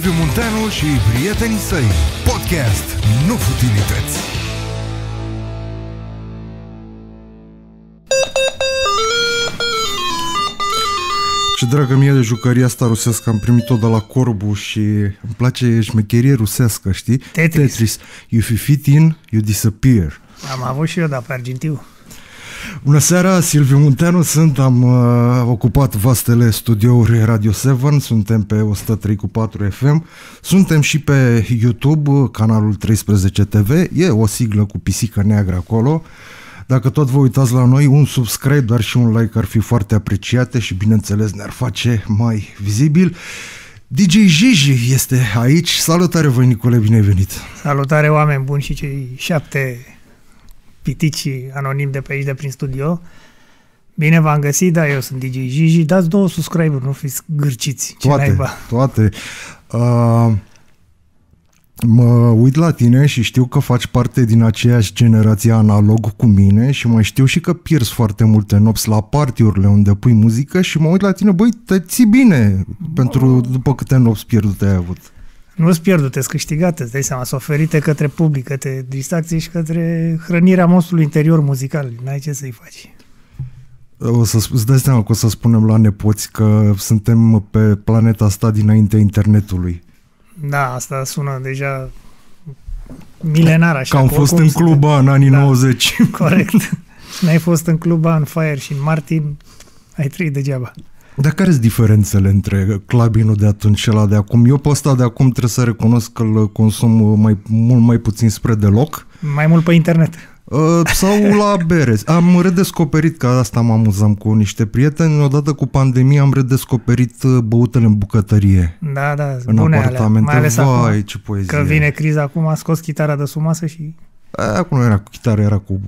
Silviu Munteanu și prietenii săi. Podcast Nu Futilități. Ce dragă mie de jucăria asta rusească, am primit-o de la Corbu și îmi place șmecherie rusească, știi? Tetris. You fit in, you disappear. Am avut și eu, dar pe argintiu. Bună seara, Silviu Munteanu sunt, am ocupat vastele studiouri Radio 7, suntem pe 103.4 FM, suntem și pe YouTube, canalul 13 TV, e o siglă cu pisică neagră acolo. Dacă tot vă uitați la noi, un subscribe, dar și un like ar fi foarte apreciate și bineînțeles ne-ar face mai vizibil. DJ Gigi este aici, salutare voinicule, bine ai venit! Salutare oameni buni și cei 7 pitici anonim de pe aici, de prin studio. Bine v-am găsit, da, eu sunt DJ Gigi, dați 2 subscribe-uri, nu fiți gârciți. Toate. Mă uit la tine și știu că faci parte din aceeași generație analog cu mine și mai știu și că pierzi foarte multe nopți la party-urile unde pui muzică și mă uit la tine, băi, te ții bine pentru după câte nopți pierdute ai avut. Nu-ți pierdute, sunt câștigate, îți dai seama, sunt oferite către public, către distracție și către hrănirea monstrului interior muzical, n-ai ce să-i faci. Îți dai seama că o să spunem la nepoți că suntem pe planeta asta dinaintea internetului. Da, asta sună deja milenar așa. Că am fost în Cluba în anii 90. Corect. N-ai fost în Cluba, în Fire și în Martin, ai trăit degeaba. Dar care sunt diferențele între clubbing-ul de atunci și ăla de acum? Eu pe ăsta de acum trebuie să recunosc că îl consum mult mai puțin spre deloc. Mai mult pe internet. Sau la bere. Am redescoperit, că asta mă amuzam cu niște prieteni, odată cu pandemia am redescoperit băutele în bucătărie. Da, în bune apartamente. Alea. Vai, acum, ce poezie. Că vine criza acum, a scos chitara de sub masă și... Acum nu era cu chitară, era cu,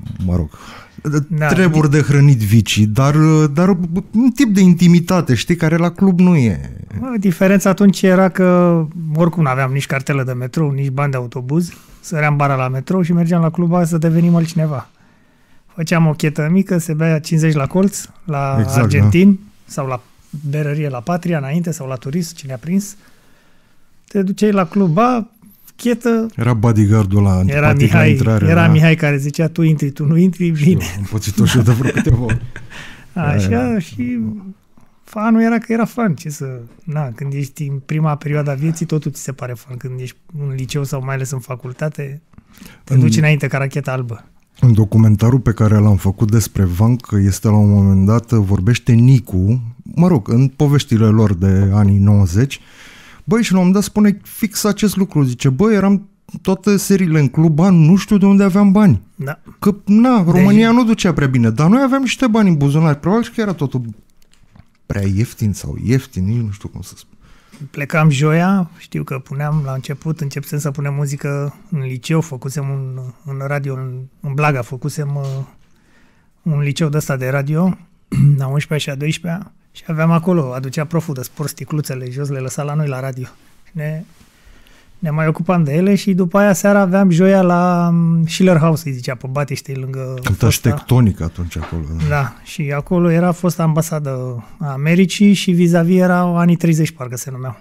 treburi de hrănit vicii, dar un tip de intimitate, știi, care la club nu e. Diferența atunci era că oricum nu aveam nici cartelă de metrou, nici bani de autobuz, săream bara la metrou și mergeam la club să devenim altcineva. Făceam o chetă mică, se bea 50 la colț, la exact, Argentin, da. Sau la berărie la Patria înainte, sau la Turist, cine a prins. Te duceai la club, chetă. Era bodyguardul ăla antipatic la intrare. Era Mihai care zicea, tu intri, tu nu intri, bine. Am pățit-o și eu de vreo câteva ori. Așa, și fanul era că era fan. Când ești în prima perioadă a vieții, totul ți se pare fan. Când ești în liceu sau mai ales în facultate, te duci înainte ca racheta albă. În documentarul pe care l-am făcut despre Vanc, este la un moment dat, vorbește Nicu, în poveștile lor de anii 90, băi, și la un moment dat spune fix acest lucru, zice, băi, eram toate seriile în club, nu știu de unde aveam bani. Da. Că, România nu ducea prea bine, dar noi aveam niște bani în buzunar, probabil că era totul prea ieftin sau ieftin, nici nu știu cum să spun. Plecam joia, știu că puneam la început, începusem să punem muzică în liceu, făcusem un radio, în Blaga, făcusem un liceu de ăsta de radio, la 11 și a 12 și aveam acolo, aducea proful de sport sticluțele jos, le lăsa la noi la radio. Ne mai ocupam de ele și după aia seara aveam joia la Schiller House, îi zicea, pe Batiștei, lângă fosta... tectonic atunci acolo. Da, și acolo era fosta ambasadă a Americii și vis-a-vis erau anii 30, parcă se numeau.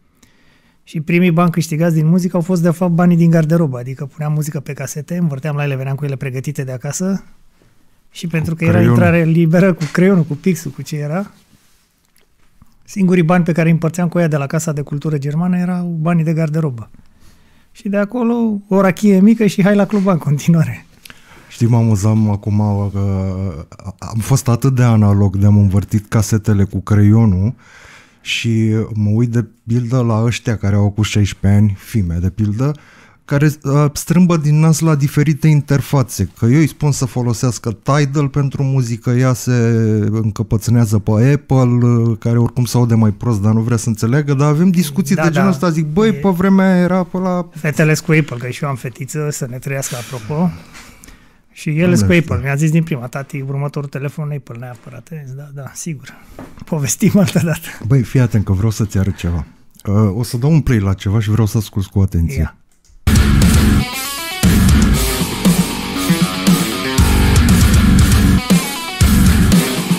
Și primii bani câștigați din muzică au fost de fapt banii din garderobă, adică puneam muzică pe casete, învârteam la ele, veneam cu ele pregătite de acasă și pentru că era intrare liberă cu creionul, cu pixul, cu ce era, singurii bani pe care îi împărțeam cu ea de la Casa de Cultură Germană erau banii de garderobă. Și de acolo o rachie mică și hai la club în continuare. Știi, mă amuzam acum că am fost atât de analog de am învârtit casetele cu creionul și mă uit de pildă la ăștia care au cu 16 ani, fime de pildă, care strâmbă din nas la diferite interfațe. Că eu îi spun să folosească Tidal pentru muzică, ea se încăpățânează pe Apple, care oricum se aude mai prost, dar nu vrea să înțeleagă, dar avem discuții de genul ăsta, zic, băi, pe vremea aia era pe la... Fetele cu Apple, că și eu am fetiță, să ne trăiască apropo. Și ele cu Apple. Mi-a zis din prima, tati, următorul telefon Apple neapărat. Da, sigur. Povestim altă dată. Băi, fii atent că vreau să-ți arăt ceva. O să dau un play la ceva și vreau să ascult cu atenție. Ia.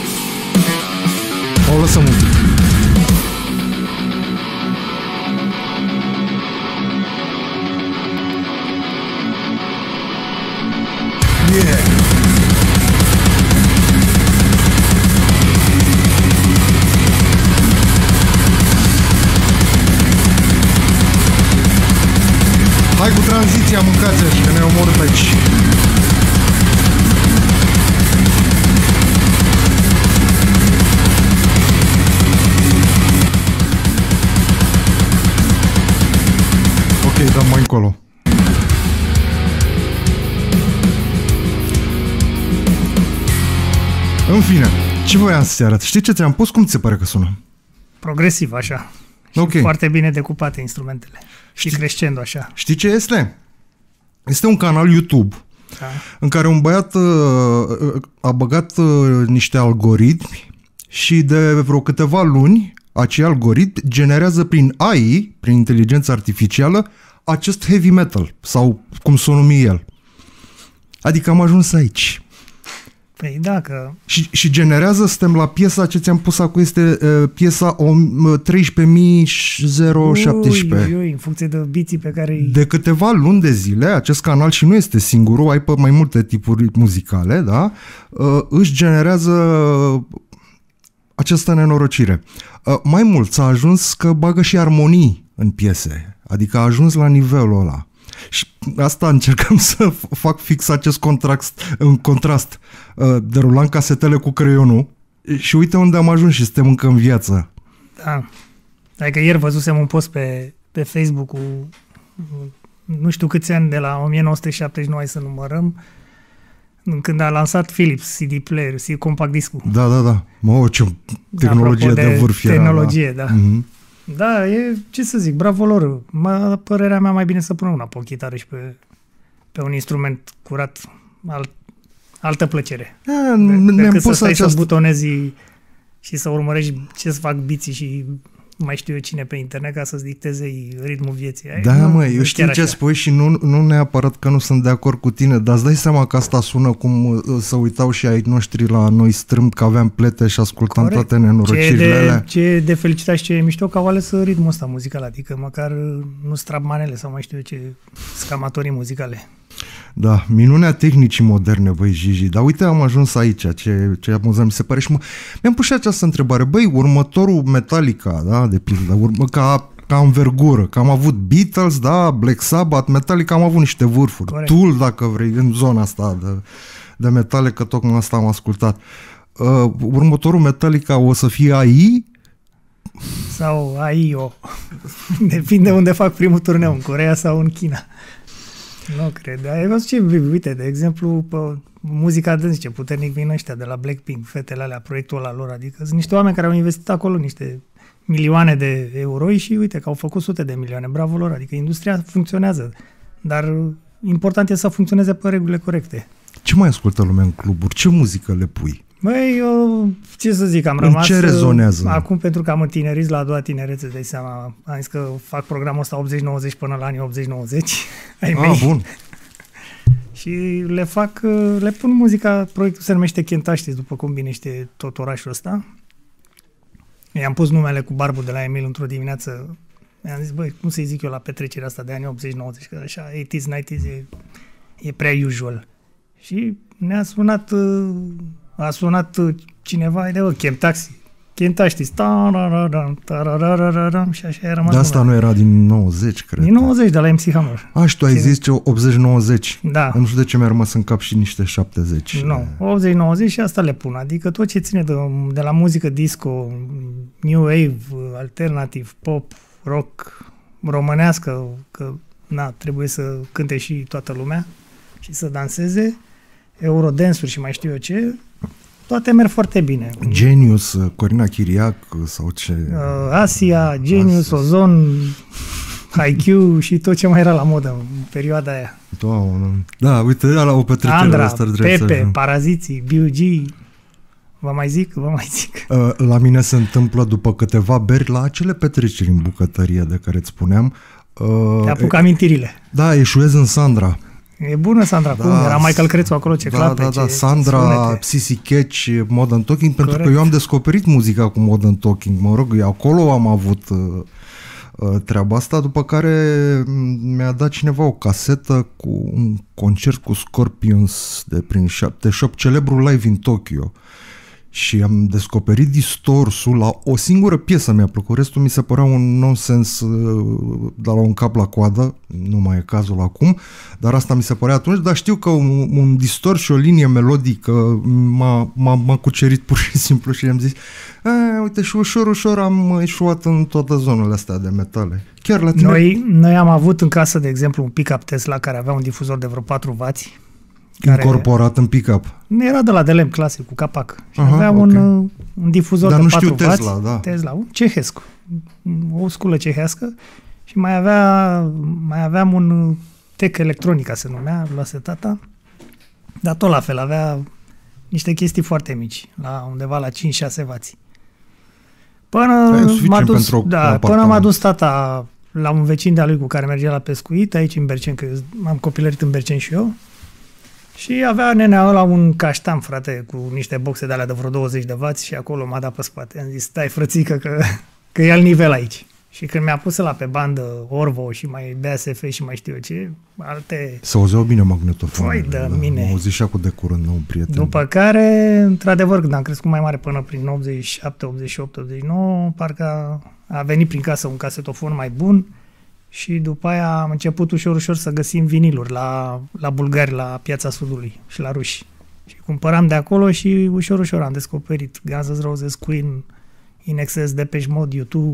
O lăsăm un pic. atenți, că ne omorât aici. Ok, dăm mai încolo. În fine, ce voiam să-ți arăt? Știi ce ți-am pus? Cum ți se pare că sună? Progresiv, așa. Și Ok. foarte bine decupate instrumentele. Și crescendo, așa. Știi ce este? Este un canal YouTube Da. în care un băiat a băgat niște algoritmi și de vreo câteva luni acei algoritmi generează prin AI, prin inteligență artificială, acest heavy metal, sau cum s-o numi el. Adică am ajuns aici. Păi da, că Și generează, suntem la piesa ce ți-am pus acum, este piesa 13.017. Ui, în funcție de biții pe care îi... De câteva luni de zile, acest canal, și nu este singurul, ai pe mai multe tipuri muzicale, da? Își generează această nenorocire. Mai mult, s-a ajuns că bagă și armonii în piese, adică a ajuns la nivelul ăla. Și asta încercam să fac fix acest contrast. Derulam casetele cu creionul și uite unde am ajuns și suntem încă în viață. Da. Adică ieri văzusem un post pe Facebook cu nu știu câți ani de la 1979, hai să numărăm, când a lansat Philips CD player, compact discul. Da. Mă, ce tehnologie de vârf era. Tehnologie, da. Mm-hmm. Da, e, ce să zic, bravo lor. Părerea mea, mai bine să pună una pe o chitară și pe un instrument curat, altă plăcere. Decât să stai să butonezi și să urmărești ce să fac biții și mai știu eu cine pe internet ca să-ți dicteze ritmul vieții. Da, eu știu ce spui și nu neapărat că nu sunt de acord cu tine, dar îți dai seama că asta sună cum să uitau și ai noștri la noi strâmb, că aveam plete și ascultam toate nenorocirile alea. Ce de felicitat și ce e mișto că au ales ritmul ăsta muzical, adică măcar nu strap manele sau mai știu eu ce scamatorii muzicale. Da, minunea tehnicii moderne, băi, Gigi. Dar uite, am ajuns aici, ce amuzant mi se pare. Și mi-am pus și această întrebare. Băi, următorul Metallica, da, de pildă, ca învergură, că am avut Beatles, da, Black Sabbath, Metallica, am avut niște vârfuri. Corect. Tool, dacă vrei, în zona asta de metale, că tocmai asta am ascultat. Următorul Metallica o să fie AI? Sau AIO. Depinde unde fac primul turneu, în Coreea sau în China. Nu cred, dar ai văzut ce, uite, de exemplu, pe muzica dâns, ce puternic vin ăștia de la Blackpink, fetele alea, proiectul ăla lor, adică sunt niște oameni care au investit acolo niște milioane de euro și uite că au făcut sute de milioane, bravo lor, adică industria funcționează, dar important e să funcționeze pe regulile corecte. Ce mai ascultă lumea în cluburi? Ce muzică le pui? Băi, eu, ce să zic, am rămas... ce rezonează? Acum, pentru că am întinerit la a doua tinerețe, dai seama, am zis că fac programul ăsta 80-90 până la anii 80-90. Ai mei. Bun. Și le pun muzica, proiectul se numește Chentaștis, după cum bine știe tot orașul ăsta. I-am pus numele cu barbul de la Emil într-o dimineață. Mi-am zis, băi, cum să-i zic eu la petrecerea asta de anii 80-90, că așa, 80s, 90s e prea usual. Și ne-a sunat... A sunat cineva, Chentaștis, și așa a rămas. De asta nu era din 90, cred. Din 90, de la MC Hammer. Și tu ai zis 80-90. Da. Nu știu de ce mi-a rămas în cap și niște 70. Nu, 80-90 și asta le pun. Adică tot ce ține de la muzică disco, new wave, alternativ, pop, rock, românească, că trebuie să cânte și toată lumea și să danseze, eurodance-uri și mai știu eu ce, toate merg foarte bine. Genius, Corina Chiriac sau ce? Asia, Genius, Ozon, Haikyuu și tot ce mai era la modă în perioada aia. Doamne. Da, uite, la o petrecere. Andra, asta Pepe, Paraziții, B.U.G. Vă mai zic? La mine se întâmplă după câteva beri la acele petreceri în bucătărie de care îți spuneam. Te apuc amintirile. Da, eșuez în Sandra. E bună Sandra, cum? Era Michael Crețu acolo, ce clape, Da, Sandra, Sissy Catch, Modern Talking, pentru că eu am descoperit muzica cu Modern Talking, mă rog, eu am avut treaba asta, după care mi-a dat cineva o casetă cu un concert cu Scorpions de prin 78, celebrul Live in Tokyo. și am descoperit distorsul la o singură piesă, mi-a plăcut, restul mi se părea un nonsens de la un cap la coadă, nu mai e cazul acum, dar asta mi se părea atunci, dar știu că un distors și o linie melodică m-a cucerit pur și simplu și am zis, uite, și ușor am eșuat în toate zonele astea de metale. Chiar la tine? Noi am avut în casă, de exemplu, un pick-up Tesla care avea un difuzor de vreo 4W. Incorporat în pick-up. Era de la de lemn clasic, cu capac. Și avea un difuzor dar de 4W. Dar nu știu Tesla, da. Tesla, un cehesc. O sculă cehească. Și mai aveam un tec electronica, se numea, luase tata. Dar tot la fel, avea niște chestii foarte mici, undeva la 5-6 W. Până m-a dus tata la un vecin de-a lui cu care mergea la pescuit, aici în Berceni, că am copilărit în Berceni și eu. Și avea nenea ăla un caștan, frate, cu niște boxe de alea de vreo 20 de W și acolo m-a dat pe spate. Am zis, stai frățică că e alt nivel aici. Și când mi-a pus la pe bandă Orvo și mai BASF și mai știu eu ce, alte... Se auzeau bine magnetofonele. Păi, da, mine. M-a auzit și acum de curând, un prieten. După care, într-adevăr, când am crescut mai mare până prin 87, 88, 89, parcă a venit prin casă un casetofon mai bun. Și după aia am început ușor să găsim viniluri la bulgari, la Piața Sudului și la ruși. Și cumpăram de acolo și ușor am descoperit Guns N' Roses, Queen, In Excess, Depeche Mode, U2.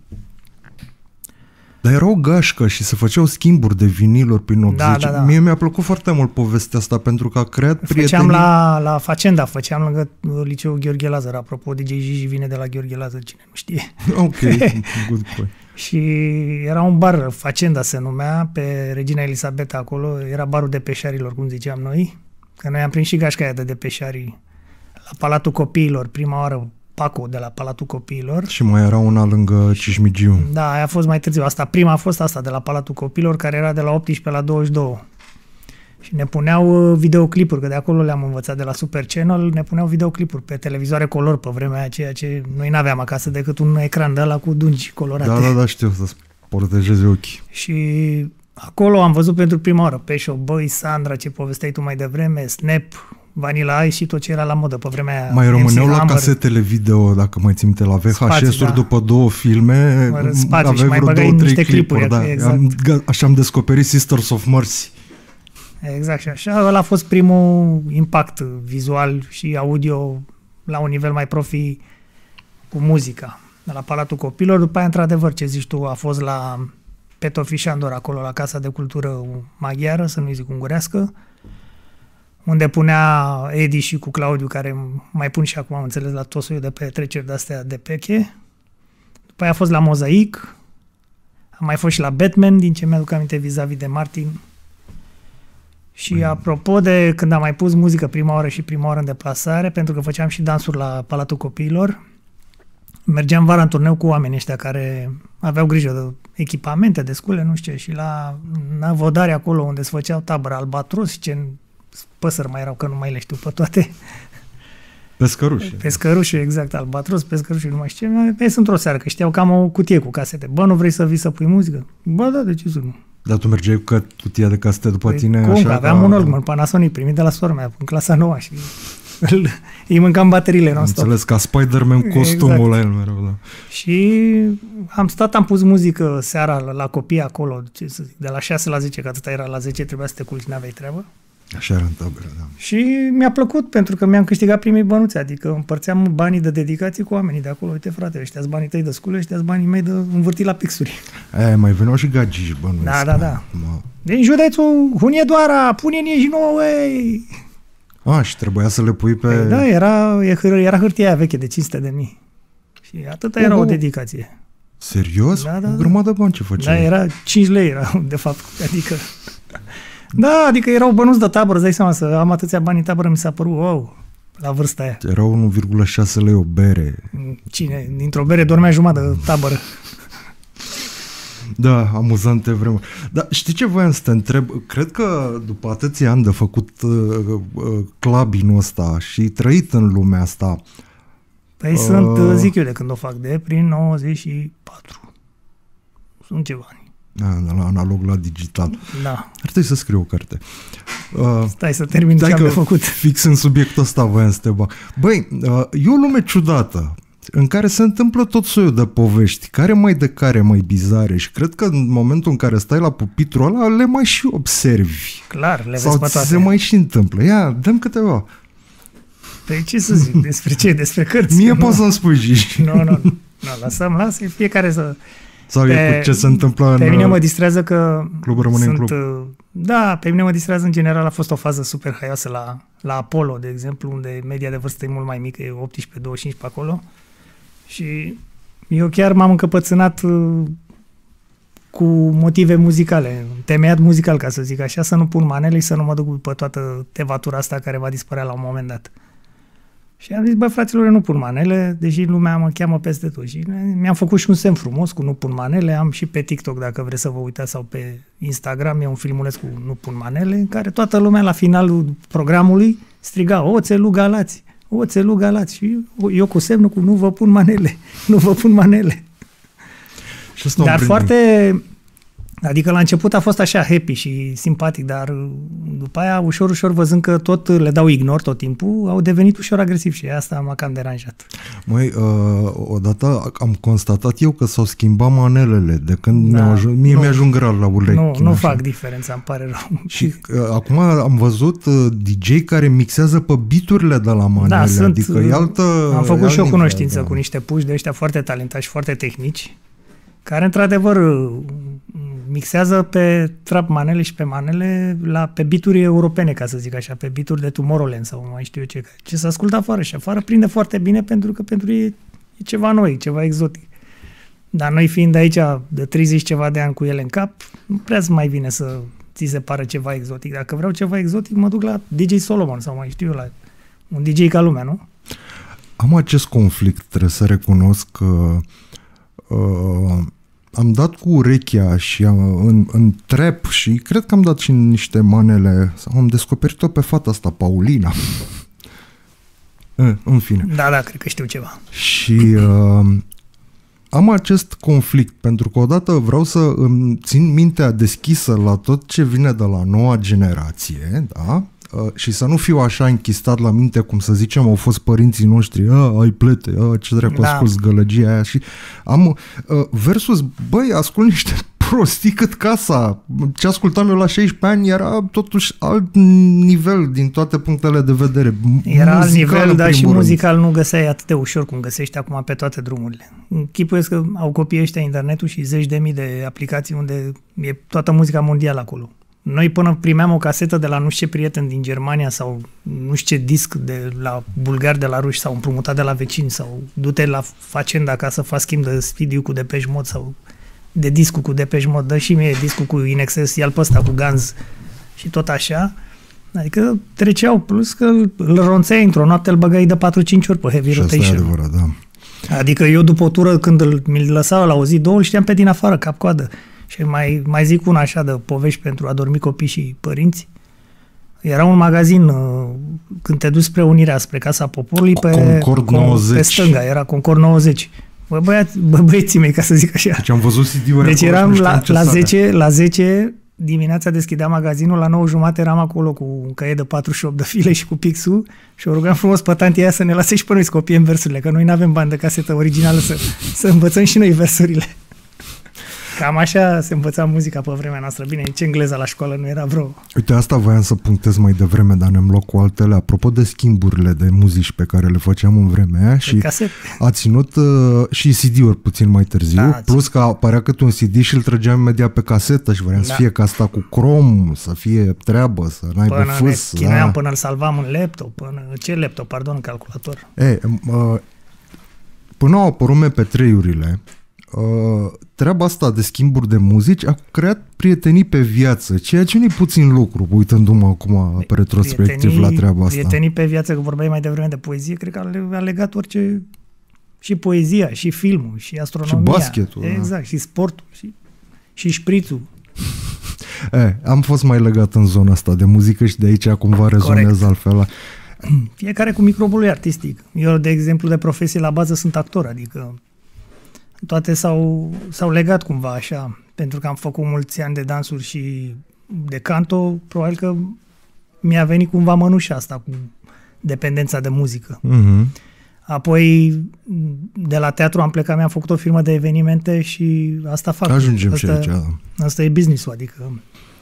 Dar era o gașcă și se făceau schimburi de viniluri prin 80. Da. Mie mi-a plăcut foarte mult povestea asta pentru că a creat prietenii. Făceam la Facenda, făceam lângă liceul Gheorghe Lazar. Apropo, DJ Gigi vine de la Gheorghe Lazar, cine nu știe. Ok, good point. Și era un bar, Facenda se numea, pe Regina Elisabeta acolo, era barul depeșarilor, cum ziceam noi, că noi am prins și gașca aia de depeșarii la Palatul Copiilor, prima oară Paco de la Palatul Copiilor. Și mai era una lângă Cismigiu. Da, aia a fost mai târziu. Prima a fost asta de la Palatul Copiilor, care era de la 18 la 22. Și ne puneau videoclipuri, că de acolo le-am învățat de la Super Channel, ne puneau videoclipuri pe televizoare color pe vremea aceea, ce noi n-aveam acasă decât un ecran de ăla cu dungi colorate. Da, știu, să-ți protejeze ochii. Și acolo am văzut pentru prima oară Pet Shop Boys, Sandra, ce povesteai tu mai devreme, Snap, Vanilla Ice și tot ce era la modă pe vremea aia. Mai rămâneau la casetele video, dacă mai ții minte, la VHS-uri, după 2 filme, aveai vreo 2-3 clipuri. Da. Exact. Așa am descoperit Sisters of Mercy. Exact și așa. Ăla a fost primul impact vizual și audio la un nivel mai profi cu muzica. De la Palatul Copilor, după aia, într-adevăr, ce zici tu, a fost la Petofi Șandor, acolo, la Casa de Cultură Maghiară, să nu-i zic ungurească, unde punea Edi și cu Claudiu, care mai pun și acum, am înțeles, la tot soiul de petreceri de-astea de peche. După aia a fost la Mozaic, am mai fost și la Batman, din ce mi-aduc aminte vis-a-vis de Martin. Și apropo de când am mai pus muzică prima oară și prima oară în deplasare, pentru că făceam și dansuri la Palatul Copiilor, mergeam vara în turneu cu oamenii ăștia care aveau grijă de echipamente, de scule, nu știu ce, și la Năvodare acolo unde se făceau tabără, Albatros și ce păsări mai erau, că nu mai le știu pe toate. Pescărușul, exact, Albatros, pescărușul, nu mai știu ce. Ei sunt într-o seară, că știau că am o cutie cu casete. Bă, nu vrei să vii să pui muzică? Bă, da, de ce să nu? Dar tu mergeai cu cutia de casete după tine? Cum? Așa Aveam un Olgman Panasonic primit de la sora mea în clasa 9 și îi mâncam bateriile non-stop. Înțeles, ca Spider-Man costumul la el mereu, da. Și am pus muzică seara la copii acolo, ce să zic, de la 6 la 10, că atâta era, la 10 trebuia să te culci, n-aveai treabă. Așa era în tabără, da. Și mi-a plăcut pentru că mi-am câștigat primii bănuți, adică împărțeam banii de dedicație cu oamenii de acolo. Uite, frate, ăștia-s banii tăi de scule, ăștia-s banii mei de învârtit la pixuri. Mai veneau și gagici, bănuiesc. Da. Din județul Hunedoara, pune-ne și nouă, ei! Și trebuia să le pui pe... Da, era hârtia aia veche de 500.000. Și atâta era o dedicație. Serios? Da. O grămadă de bani ce făceai? Da, era 5 lei, de fapt, adică... Da, adică erau bănuți de tabără, îți dai seama, să am atâția bani în tabără, mi s-a părut, wow, la vârsta aia. Erau 1,6 lei o bere. Cine? Dintr-o bere dormea jumătate de tabără. Da, amuzante vremuri. Dar știi ce voiam să te întreb? Cred că după atâția ani de făcut clubbing-ul ăsta și trăit în lumea asta... Păi zic eu de când o fac, de prin 94. Sunt ceva ani. De la analog la digital. Da. Ar trebui să scriu o carte. Stai să termin ce am de făcut. Fix în subiectul ăsta voiam să te bag. Băi, e o lume ciudată în care se întâmplă tot soiul de povești, care mai bizare, și cred că în momentul în care stai la pupitrul ăla le mai și observi. Clar, le vezi sau pe toate. se mai și întâmplă. Ia, dăm câteva. Păi ce să zic? Despre ce? Despre cărți? Mie poți să-mi spui și... Nu, lasă fiecare să... Sau e cu ce se întâmplă în... Pe mine mă distrează că... Club rămâne în club. Da, pe mine mă distrează în general. A fost o fază super haioasă la Apollo, de exemplu, unde media de vârstă e mult mai mică, e 18-25 pe acolo. Și eu chiar m-am încăpățânat cu motive muzicale, temeiat muzical, ca să zic așa, să nu pun manele și să nu mă duc pe toată tevatura asta care va dispărea la un moment dat. Și am zis, bă, fraților, eu nu pun manele, deși lumea mă cheamă peste tot. Și mi-am făcut și un semn frumos cu nu pun manele, am și pe TikTok, dacă vreți să vă uitați, sau pe Instagram, e un filmuleț cu nu pun manele, în care toată lumea la finalul programului striga, oțelul Galați, oțelul Galați. Și eu cu semnul cu nu vă pun manele, nu vă pun manele. Dar foarte... Adică la început a fost așa happy și simpatic, dar după aia, ușor, ușor, văzând că tot le dau ignor tot timpul, au devenit ușor agresiv și asta m-a cam deranjat. Măi, odată am constatat eu că s-au schimbat manelele de când mie mi-ajung rar la urechi. Nu fac diferența, îmi pare rău. Și acum am văzut DJ care mixează pe beat-urile de la manele, da, adică e altă... Am făcut și o cunoștință cu niște puși de ăștia foarte talentați și foarte tehnici, care într-adevăr mixează pe trap manele și pe manele pe beat-uri europene, ca să zic așa, pe beat-uri de Tomorrowland sau mai știu eu ce se ascultă afară, și afară prinde foarte bine pentru că pentru ei e ceva noi, ceva exotic. Dar noi fiind aici de 30 ceva de ani cu ele în cap, nu prea mai vine să ți se pară ceva exotic. Dacă vreau ceva exotic, mă duc la DJ Solomon sau mai știu eu, la un DJ ca lumea, nu? Am acest conflict, trebuie să recunosc că am dat cu urechea și în trap și cred că am dat și niște manele, sau am descoperit-o pe fata asta, Paulina. În fine. Da, cred că știu ceva. Și am acest conflict, pentru că odată vreau să îmi țin mintea deschisă la tot ce vine de la noua generație, da? Și să nu fiu așa închistat la minte, cum să zicem, au fost părinții noștri, ai plete, ce dracu asculți gălăgia aia, și am versus, băi, ascult niște prostii cât casa. Ce ascultam eu la 16 ani era totuși alt nivel din toate punctele de vedere. Era alt nivel, dar și muzical nu găseai atât de ușor cum găsești acum pe toate drumurile. Închipuiesc că au copiii ăștia internetul și zeci de mii de aplicații unde e toată muzica mondială acolo. Noi până primeam o casetă de la nu știu ce prieten din Germania sau nu știu ce disc de la bulgari de la ruși sau împrumutat de la vecini sau du-te la Facenda ca să faci schimb de CD cu Depeche Mode sau de discul cu Depeche Mode, dă și mie discul cu In Excess, ia-l pe ăsta cu Guns și tot așa. Adică treceau, plus că îl ronțeai într-o noapte, îl băgai de 4-5 ori pe Heavy Rotation. Și asta e adevărat, da. Adică eu după o tură, când mi-l lăsau la o zi, două, îl știam pe din afară, cap-coadă. Și mai zic una așa de povești pentru a dormi copii și părinți. Era un magazin, când te duci spre Unirea, spre Casa Poporului, pe stânga, era Concord 90. Băieții mei, ca să zic așa. Deci am văzut CD-uri. Deci eram la 10 dimineața deschidea magazinul, la 9:30 eram acolo cu un caiet de 48 de file și cu pixul și o rugam frumos pe tantia aia să ne lase și pe noi să copiem versurile, că noi nu avem bani de casetă originală să învățăm și noi versurile. Cam așa se învăța muzica pe vremea noastră. Bine, nici engleza la școală nu era vreo. Uite, asta voiam să punctez mai devreme, dar ne-am luat cu altele. Apropo de schimburile de muzici pe care le făceam în vremea aia și a ținut și CD-uri puțin mai târziu, da, plus că apărea cât un CD și îl trăgeam imediat pe casetă și vreau să fie ca asta cu crom, să fie treabă, să n-aibă fâs. Chinuiam până îl salvam în laptop, în calculator. Până au apărut MP3-urile, treaba asta de schimburi de muzici a creat prietenii pe viață, ceea ce nu-i puțin lucru, uitându-mă acum pe retrospectiv la treaba asta. Prietenii pe viață, că vorbeai mai devreme de poezie, cred că a legat orice, și poezia, și filmul, și astronomia. Și basketul. Exact, da. Și sportul, și șprițul. Am fost mai legat în zona asta de muzică și de aici cumva rezonez altfel. Fiecare cu microbul lui artistic. Eu, de exemplu, de profesie la bază sunt actor, adică toate s-au legat cumva așa. pentru că am făcut mulți ani de dansuri și de canto, probabil că mi-a venit cumva mănușa asta cu dependența de muzică. Apoi, de la teatru am plecat, mi-am făcut o firmă de evenimente și asta fac. Ajungem asta, și aici. Asta e business-ul, adică...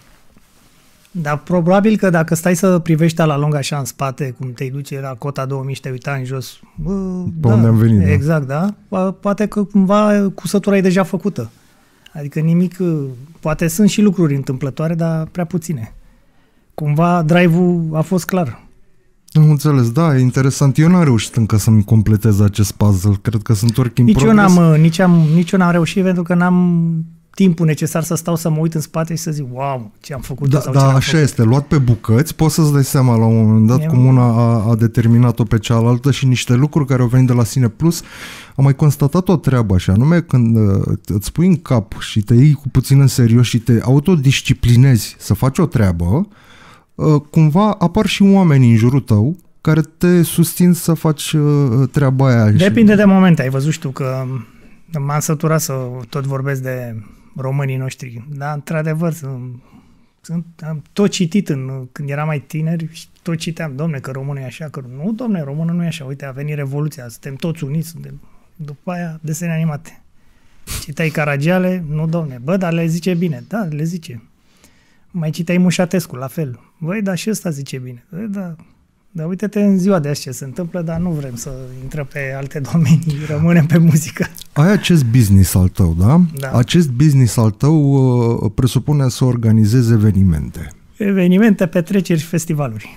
Dar probabil că dacă stai să privești la lung așa în spate, cum te duce la cota 2000 și te uita în jos... Pe unde am venit, exact, da. Poate că cumva cusătura e deja făcută. Adică nimic... Poate sunt și lucruri întâmplătoare, dar prea puține. Cumva drive-ul a fost clar. Am înțeles, da, e interesant. Eu n-am reușit încă să-mi completez acest puzzle. Cred că sunt work in progress. Nici eu n-am reușit pentru că n-am timpul necesar să stau să mă uit în spate și să zic, wow, ce am făcut. Da, așa este. Luat pe bucăți, poți să-ți dai seama la un moment dat cum una a determinat-o pe cealaltă și niște lucruri care au venit de la sine. Plus, am mai constatat o treabă așa, anume când îți pui în cap și te iei cu puțin în serios și te autodisciplinezi să faci o treabă, cumva apar și oamenii în jurul tău care te susțin să faci treaba aia. Depinde de momente. Ai văzut și tu că m-am săturat să tot vorbesc de românii noștri. Dar, într-adevăr, am tot citit când eram mai tineri și tot citeam, domne, că românul e așa, că nu, domne, românul nu e așa. Uite, a venit Revoluția, suntem toți uniți. După aia, desene animate. Citai Caragiale, nu, domne, bă, dar le zice bine. Da, le zice. Mai citai Mușatescu, la fel. Băi, dar și ăsta zice bine. Băi, da. Dar uite-te în ziua de azi ce se întâmplă, dar nu vrem să intrăm pe alte domenii, rămânem pe muzică. Ai acest business al tău, da? Da. Acest business al tău presupune să organizezi evenimente. Evenimente, petreceri și festivaluri.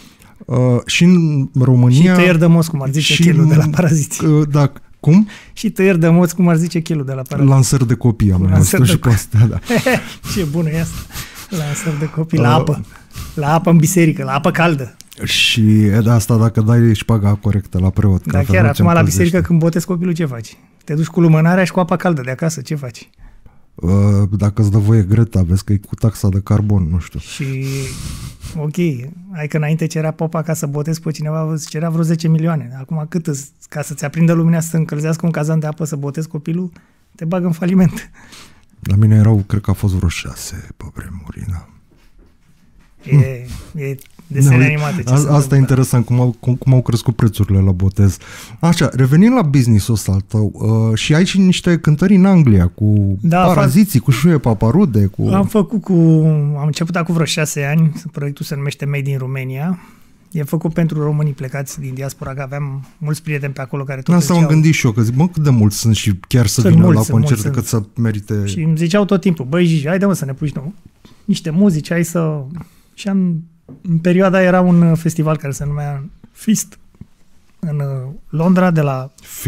Și în România... Și tăieri de moț, cum ar zice Chelu de la Paraziți. Da, cum? Și tăieri de moț, cum ar zice Chelu de la Paraziți. Lansări de copii, am mai auzit și pe asta, da. Ce bună e asta. Lansări de copii la apă. La apă în biserică, la apă caldă. Și de asta dacă dai șpaga corectă la preot. Da, chiar acum la biserică când botezi copilul, ce faci? Te duci cu lumânarea și cu apa caldă de acasă, ce faci? Dacă îți dă voie Greta, vezi că e cu taxa de carbon, nu știu. Și ok, hai că înainte cerea popa ca să botezi pe cineva, îți cerea vreo 10 milioane. Acum cât ca să-ți aprindă lumina să încălzească un cazan de apă să botezi copilul, te bagă în faliment. La mine erau, cred că a fost vreo 6 pe vremuri, da. E desene animate. Asta e interesant, cum au crescut prețurile la botez. Așa, revenind la business-ul ăsta al tău, și ai și niște cântări în Anglia, cu Paraziții, cu Șuie Paparude. Am început acum vreo 6 ani, proiectul se numește Made in Romania. E făcut pentru românii plecați din diaspora, că aveam mulți prieteni pe acolo care tot asta m-am gândit și eu, că zic, mă, cât de mulți sunt și chiar să vină la concert decât să merite... Și îmi ziceau tot timpul, băi, Gigi, haide mă să ne pui niște muzici, hai să... Și în perioada era un festival care se numea Fist în Londra de la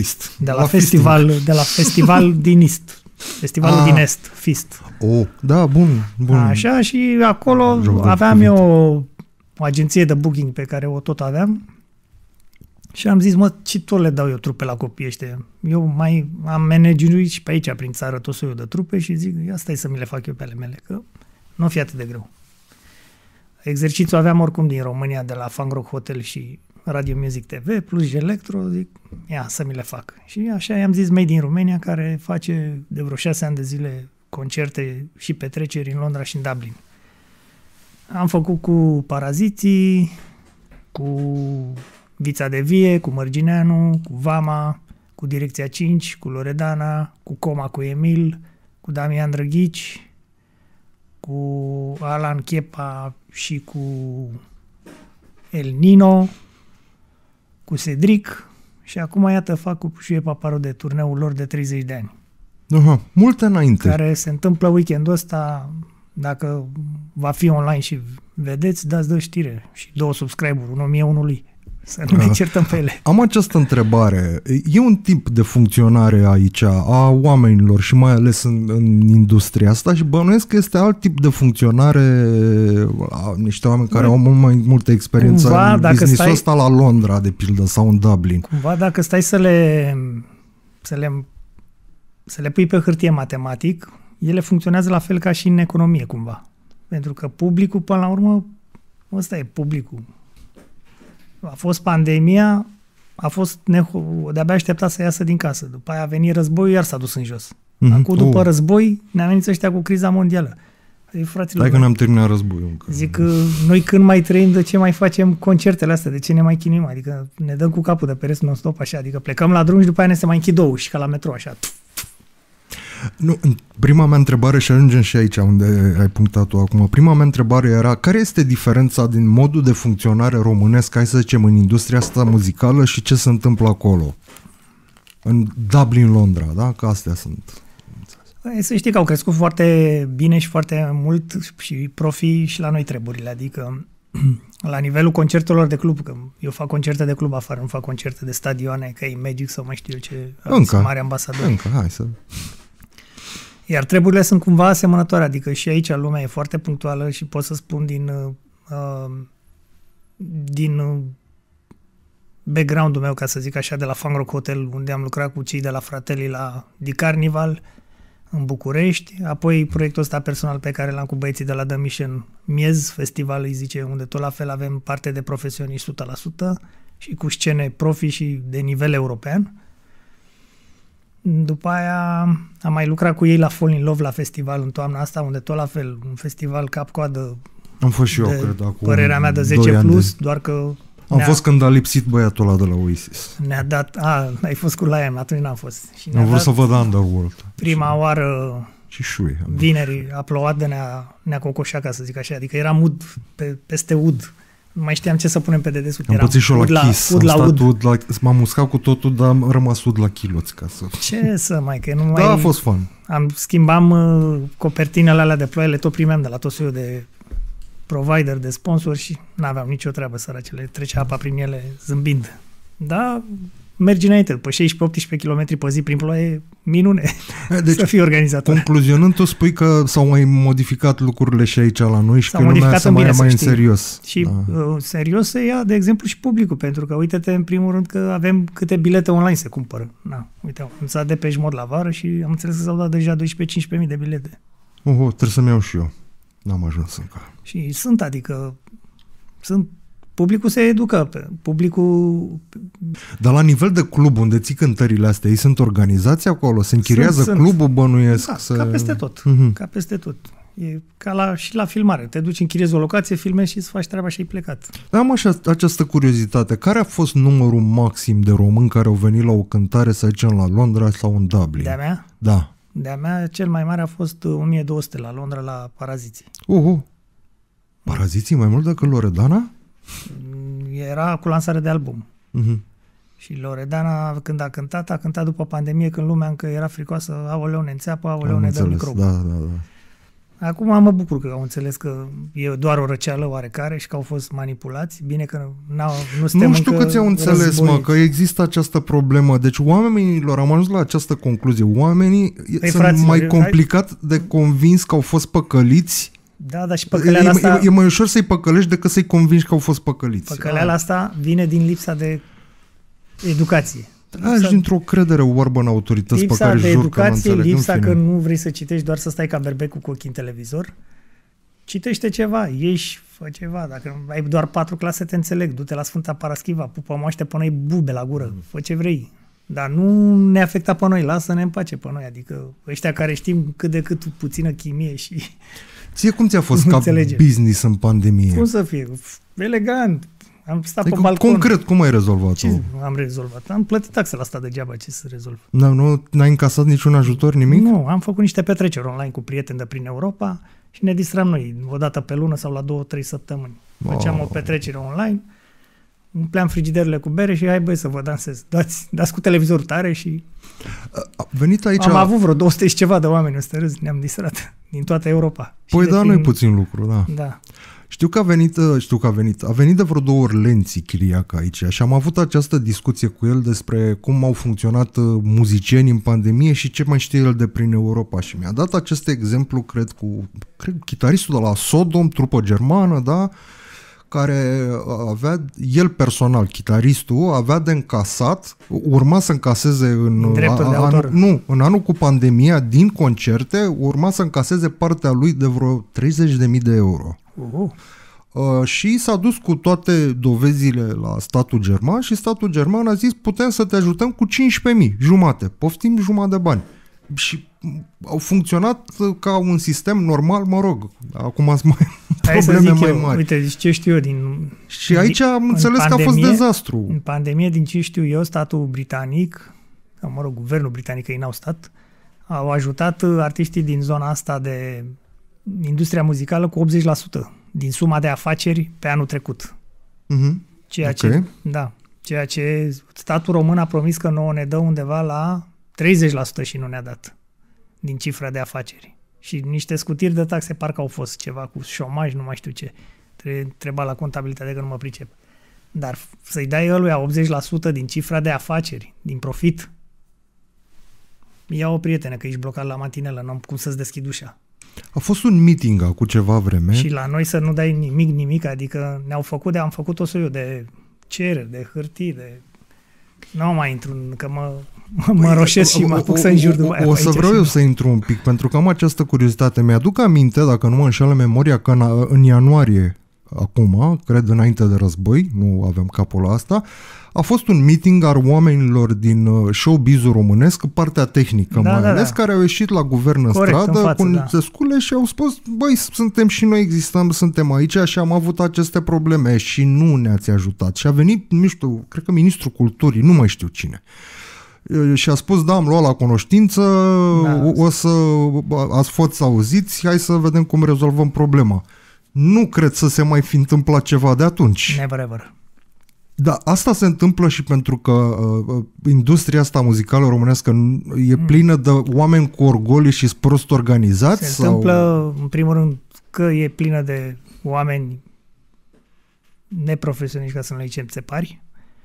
festival din Est. Festivalul din Est, Fist. Da, bun. Așa, și acolo aveam eu o agenție de booking pe care o tot aveam și am zis, mă, ce tot le dau eu trupe la copii ăștia? Eu mai am managerit și pe aici prin țară tot soiul de trupe și zic, asta e să mi le fac eu pe ale mele, că nu o fi atât de greu. Exercițiul aveam oricum din România, de la Funk Rock Hotel și Radio Music TV, plus și Electro, zic, ia să mi le fac. Și așa i-am zis Made in Romania, care face de vreo 6 ani de zile concerte și petreceri în Londra și în Dublin. Am făcut cu Paraziții, cu Vița de Vie, cu Mărgineanu, cu Vama, cu Direcția 5, cu Loredana, cu Coma, cu Emil, cu Damian Drăghici, cu Alan Chepa și cu El Nino, cu Cedric și acum iată fac cu Șuie Paparude turneul lor de 30 de ani. Aha, multe înainte. Care se întâmplă weekendul ăsta, dacă va fi online și vedeți, dați de știre și 2 subscriber-uri, unul mie, unul lui. Să nu ne certăm pe ele. Am această întrebare. E un tip de funcționare aici a oamenilor și mai ales în industria asta și bănuiesc că este alt tip de funcționare a niște oameni care au mult mai multă experiență în business-ul ăsta la Londra, de pildă, sau în Dublin. Cumva dacă stai să le pui pe hârtie matematic, ele funcționează la fel ca și în economie, cumva. Pentru că publicul, până la urmă, ăsta e publicul. A fost pandemia, de-abia aștepta să iasă din casă. După aia a venit războiul, iar s-a dus în jos. Acum, după război, ne-a venit ăștia cu criza mondială. Hai că n-am terminat războiul încă. Zic, noi când mai trăim, de ce mai facem concertele astea? De ce ne mai chinuim? Adică ne dăm cu capul de pereți non-stop așa. Adică plecăm la drum și după aia ne se mai închid 2 uși, ca la metro, așa. Nu, prima mea întrebare, și ajungem și aici unde ai punctat-o acum, prima mea întrebare era care este diferența din modul de funcționare românesc, hai să zicem, în industria asta muzicală și ce se întâmplă acolo? În Dublin, Londra, da? Că astea sunt. Să știi că au crescut foarte bine și foarte mult și profii și la noi treburile, adică la nivelul concertelor de club, că eu fac concerte de club afară, nu fac concerte de stadioane, că e Magic sau mai știu eu ce, încă, mare ambasador. Încă, hai să... Iar treburile sunt cumva asemănătoare, adică și aici lumea e foarte punctuală și pot să spun din background-ul meu, ca să zic așa, de la Funk Rock Hotel, unde am lucrat cu cei de la Fratelli la The Carnival, în București, apoi proiectul ăsta personal pe care l-am cu băieții de la The Mission, Miez Festival îi zice, unde tot la fel avem parte de profesioniști 100% și cu scene profi și de nivel european. După aia am mai lucrat cu ei la Fall in Love la festival în toamna asta, unde tot la fel, un festival cap-coadă. Am fost și eu, cred, acum părerea mea de 10 plus, doar că... Am fost când a lipsit băiatul ăla de la Oasis. Ne-a dat... ai fost cu Liam, atunci n-am fost. Și am vrut să văd Underworld. Prima oară, și vineri, a plouat de ne-a cocoșat, ca să zic așa. Adică eram ud, peste ud. Nu mai știam ce să punem pe dedesubt. Am pățit și eu la Kiss. M-am muscat cu totul, dar am rămas ud la chiloți. Ca să... Ce să mai, că nu mai... Da, a fost fun. Schimbam copertinele alea de ploaie, tot primeam de la tot soiul de provider, de sponsor și n-aveam nicio treabă, săracele. Trecea apa prin ele zâmbind. Da, mergi înainte. După 16-18 km pe zi prin ploaie, minune. Deci, să fii organizator. Concluzionând, tu spui că s-au mai modificat lucrurile și aici la noi și că lumea să mai ia mai în serios. Și serios se ia, de exemplu, și publicul, pentru că uite-te, în primul rând, că avem câte bilete online se cumpără. Uite, am înțeles de pe mod la vară și am înțeles că s-au dat deja 12-15.000 de bilete. Trebuie să-mi iau și eu. N-am ajuns încă. Și publicul se educă, publicul... Dar la nivel de club, unde ții cântările astea, ei sunt organizați acolo? Se închiriază clubul, bănuiesc? Da, ca peste tot. Ca peste tot. E ca și la filmare. Te duci, închiriezi o locație, filmezi și îți faci treaba și ai plecat. Dar am această curiozitate. Care a fost numărul maxim de români care au venit la o cântare, să zicem, la Londra sau în Dublin? De-a mea? Da. De-a mea, cel mai mare a fost 1200 la Londra, la Paraziții. Paraziții mai mult decât Loredana? Era cu lansare de album. Și Loredana, când a cântat după pandemie, când lumea încă era fricoasă, aoleu, ne înțeapă, aoleu, ne dă microb. Da. Acum mă bucur că au înțeles că e doar o răceală oarecare și că au fost manipulați. Bine că nu suntem. Nu știu câți au înțeles, că există această problemă. Deci oamenilor, am ajuns la această concluzie. Oamenii sunt mai complicat de convins că au fost păcăliți. Da, dar și păcăleala asta... E mai ușor să-i păcălești decât să-i convingi că au fost păcăliți. Păcăleala asta vine din lipsa de educație. Și dintr-o credere oarbă în autorități pe care jur că nu înțeleg. Lipsa că nu vrei să citești, doar să stai ca berbecul cu ochii în televizor. Citește ceva, ieși, fă ceva. Dacă ai doar 4 clase, te înțeleg. Du-te la Sfânta Paraschiva, pupă moaște pe noi bube la gură, fă ce vrei. Dar nu ne afecta pe noi, lasă-ne în pace pe noi. Adică ăștia care știm cât de cât puțină chimie și... Ție cum ți-a fost ca business în pandemie? Cum să fie? Elegant. Am stat pe balcon. Concret, cum ai rezolvat-o? Ce am rezolvat? Am plătit taxe la asta degeaba, ce să rezolv? N-ai încasat niciun ajutor, nimic? Nu, am făcut niște petreceri online cu prieteni de prin Europa și ne distram noi o dată pe lună sau la 2-3 săptămâni. Făceam o petrecere online, umpleam frigiderile cu bere și hai băi să vă dansez. Dați cu televizorul tare și... Venit aici... Am avut vreo 200 și ceva de oameni, ăsta râs, ne-am distrat din toată Europa. Păi da, nu-i puțin lucru, da. Da. Știu că a venit de vreo 2 ori Lenții Chiriac aici și am avut această discuție cu el despre cum au funcționat muzicieni în pandemie și ce mai știe el de prin Europa și mi-a dat acest exemplu, cred, chitaristul de la Sodom, trupă germană, da, care avea, el personal, chitaristul, avea de încasat, urma să încaseze în anul cu pandemia, din concerte, urma să încaseze partea lui de vreo 30.000 de euro. Și s-a dus cu toate dovezile la statul german și statul german a zis putem să te ajutăm cu 15.000, jumate, poftim jumătate de bani. Și au funcționat ca un sistem normal, mă rog. Acum sunt Hai probleme mai eu, mari. uite, ce știu eu din... Și aici am înțeles că a fost dezastru. În pandemie, din ce știu eu, statul britanic, sau mă rog, guvernul britanic, că ei n-au stat, au ajutat artiștii din zona asta de industria muzicală cu 80% din suma de afaceri pe anul trecut. Ceea ce statul român a promis că nouă ne dă undeva la 30% și nu ne-a dat din cifra de afaceri. Și niște scutiri de taxe parcă au fost ceva cu șomaj, nu mai știu ce. Treba la contabilitate că nu mă pricep. Dar să-i dai ăluia 80% din cifra de afaceri, din profit, ia o prietenă că ești blocat la matinelă, n-am cum să-ți deschid ușa. A fost un meeting acum ceva vreme. Și la noi să nu dai nimic, adică am făcut o soiu de cereri, de hârtii, de... Nu mai intru, că mă roșesc și mă apuc să înjur după aia. O să vreau eu să intru un pic, pentru că am această curiozitate. Mi-aduc aminte, dacă nu mă înșală memoria, că în ianuarie, acum, cred înainte de război, nu avem capul la asta, a fost un meeting al oamenilor din showbiz-ul românesc, partea tehnică mai ales, care au ieșit la guvern în stradă cu niște scule și au spus, băi, suntem și noi, existăm, suntem aici și am avut aceste probleme și nu ne-ați ajutat. Și a venit, nu știu, cred că ministrul culturii, nu mai știu cine. Și a spus, da, am luat la cunoștință, o să ați fost auziți, hai să vedem cum rezolvăm problema. Nu cred să se mai fi întâmplat ceva de atunci. Never ever. Da, asta se întâmplă și pentru că industria asta muzicală românească e plină de oameni cu orgolii și prost organizați? Se întâmplă, în primul rând, că e plină de oameni neprofesioniști, ca să nu le zicem țepari.